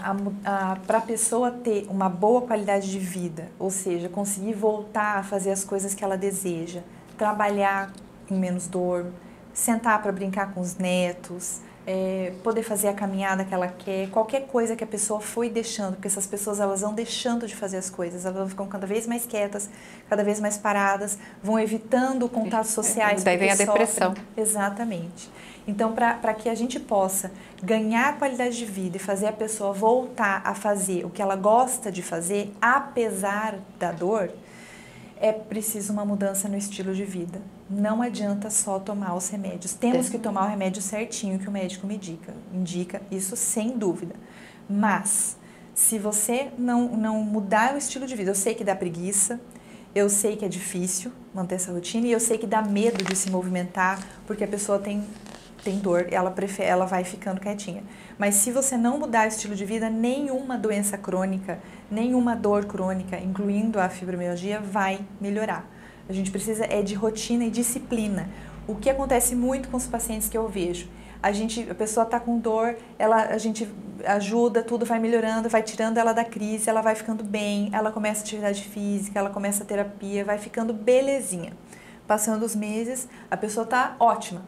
para a pessoa ter uma boa qualidade de vida, ou seja, conseguir voltar a fazer as coisas que ela deseja, trabalhar com menos dor, sentar para brincar com os netos, é, poder fazer a caminhada que ela quer, qualquer coisa que a pessoa foi deixando, porque essas pessoas elas vão deixando de fazer as coisas, elas vão ficando cada vez mais quietas, cada vez mais paradas, vão evitando contatos sociais.
Daí vem a depressão.
Sofrem. Exatamente. Então, para que a gente possa ganhar qualidade de vida e fazer a pessoa voltar a fazer o que ela gosta de fazer, apesar da dor, é preciso uma mudança no estilo de vida. Não adianta só tomar os remédios. Temos que tomar o remédio certinho que o médico me indica. Indica isso sem dúvida. Mas, se você não, não mudar o estilo de vida, eu sei que dá preguiça, eu sei que é difícil manter essa rotina e eu sei que dá medo de se movimentar, porque a pessoa tem... tem dor, ela, prefere, ela vai ficando quietinha. Mas se você não mudar o estilo de vida, nenhuma doença crônica, nenhuma dor crônica, incluindo a fibromialgia, vai melhorar. A gente precisa é de rotina e disciplina. O que acontece muito com os pacientes que eu vejo, a, gente, a pessoa está com dor, ela, a gente ajuda, tudo vai melhorando, vai tirando ela da crise, ela vai ficando bem, ela começa a atividade física, ela começa a terapia, vai ficando belezinha. Passando os meses, a pessoa está ótima.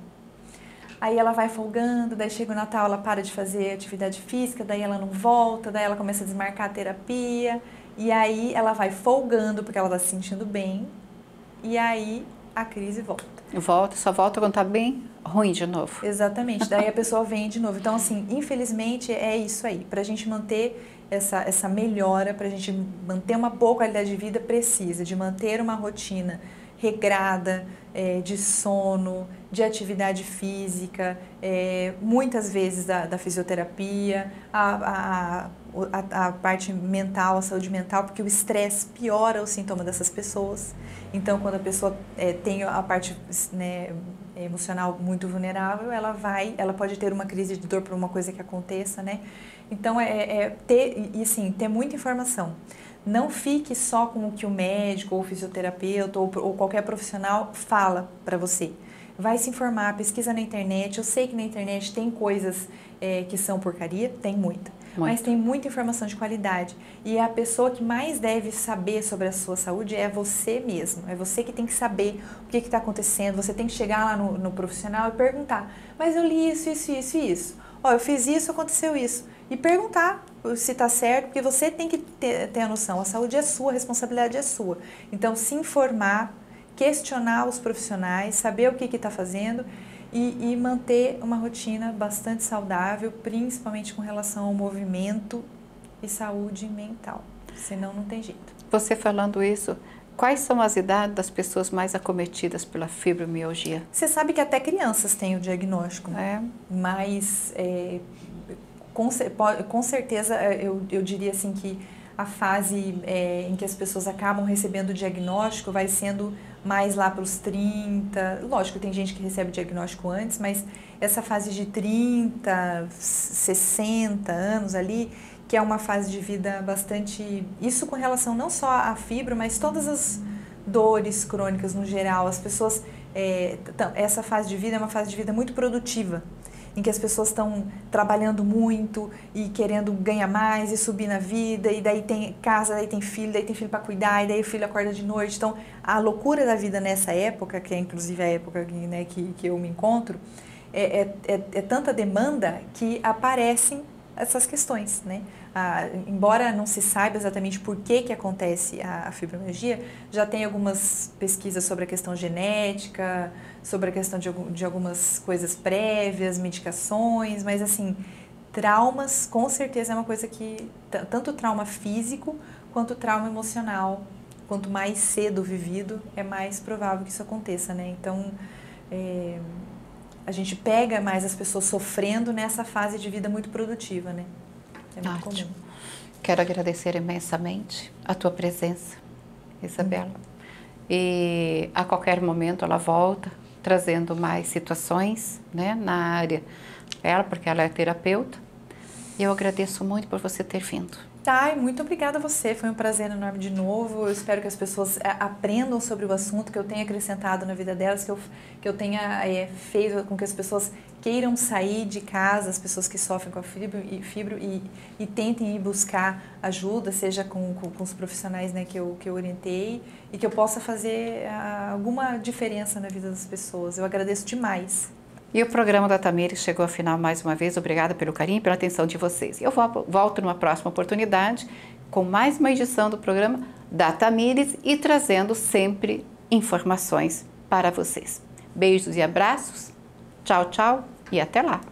Aí ela vai folgando, daí chega o Natal, ela para de fazer atividade física, daí ela não volta, daí ela começa a desmarcar a terapia, e aí ela vai folgando porque ela está se sentindo bem, e aí a crise volta.
Volta, só volta quando está bem ruim de novo.
Exatamente, daí a pessoa vem de novo. Então, assim, infelizmente é isso aí. Para a gente manter essa, essa melhora, para a gente manter uma boa qualidade de vida, precisa de manter uma rotina regrada, é, de sono, de atividade física, é, muitas vezes da, da fisioterapia, a, a, a, a parte mental, a saúde mental, porque o estresse piora o sintoma dessas pessoas. Então, quando a pessoa é, tem a parte, né, emocional muito vulnerável, ela vai, ela pode ter uma crise de dor por uma coisa que aconteça, né? Então, é, é ter, e sim, ter muita informação. Não fique só com o que o médico ou o fisioterapeuta ou, ou qualquer profissional fala para você. Vai se informar, pesquisa na internet. Eu sei que na internet tem coisas é, que são porcaria, tem muita. Muito. Mas tem muita informação de qualidade. E a pessoa que mais deve saber sobre a sua saúde é você mesmo. É você que tem que saber o que está acontecendo. Você tem que chegar lá no, no profissional e perguntar: mas eu li isso, isso, isso e isso. Ó, eu fiz isso, aconteceu isso. E perguntar se está certo, porque você tem que ter, ter a noção. A saúde é sua, a responsabilidade é sua. Então, se informar, questionar os profissionais, saber o que está fazendo e, e manter uma rotina bastante saudável, principalmente com relação ao movimento e saúde mental. Senão, não tem jeito.
Você falando isso, quais são as idades das pessoas mais acometidas pela fibromialgia?
Você sabe que até crianças têm o diagnóstico,
é.
Mas... É, Com, com certeza, eu, eu diria assim que a fase é, em que as pessoas acabam recebendo o diagnóstico vai sendo mais lá para os trinta. Lógico, tem gente que recebe o diagnóstico antes, mas essa fase de trinta, sessenta anos ali, que é uma fase de vida bastante... Isso com relação não só à fibro, mas todas as dores crônicas no geral. As pessoas... É, essa fase de vida é uma fase de vida muito produtiva, em que as pessoas estão trabalhando muito e querendo ganhar mais e subir na vida, e daí tem casa, daí tem filho, daí tem filho para cuidar, e daí o filho acorda de noite. Então, a loucura da vida nessa época, que é inclusive a época, né, que, que eu me encontro, é, é, é, é tanta demanda que aparecem essas questões, né? Ah, embora não se saiba exatamente por que, que acontece a, a fibromialgia, já tem algumas pesquisas sobre a questão genética, sobre a questão de, de algumas coisas prévias, medicações, mas assim, traumas com certeza é uma coisa que, tanto trauma físico quanto trauma emocional, quanto mais cedo vivido, é mais provável que isso aconteça, né? Então, é, a gente pega mais as pessoas sofrendo nessa fase de vida muito produtiva, né? É muito
Ótimo.
comum.
Quero agradecer imensamente a tua presença, Isabela. Hum. E a qualquer momento ela volta, trazendo mais situações, né, na área dela, porque ela é terapeuta. E eu agradeço muito por você ter vindo.
Tá, e muito obrigada a você, foi um prazer enorme de novo. Eu espero que as pessoas é, aprendam sobre o assunto, que eu tenha acrescentado na vida delas, que eu, que eu tenha é, feito com que as pessoas queiram sair de casa, as pessoas que sofrem com a fibro e, fibro, e, e tentem ir buscar ajuda, seja com, com, com os profissionais, né, que, eu, que eu orientei, e que eu possa fazer a, alguma diferença na vida das pessoas. Eu agradeço demais.
E o programa da Tamires chegou ao final mais uma vez. Obrigada pelo carinho e pela atenção de vocês. Eu volto numa próxima oportunidade com mais uma edição do programa da Tamires e trazendo sempre informações para vocês. Beijos e abraços. Tchau, tchau e até lá.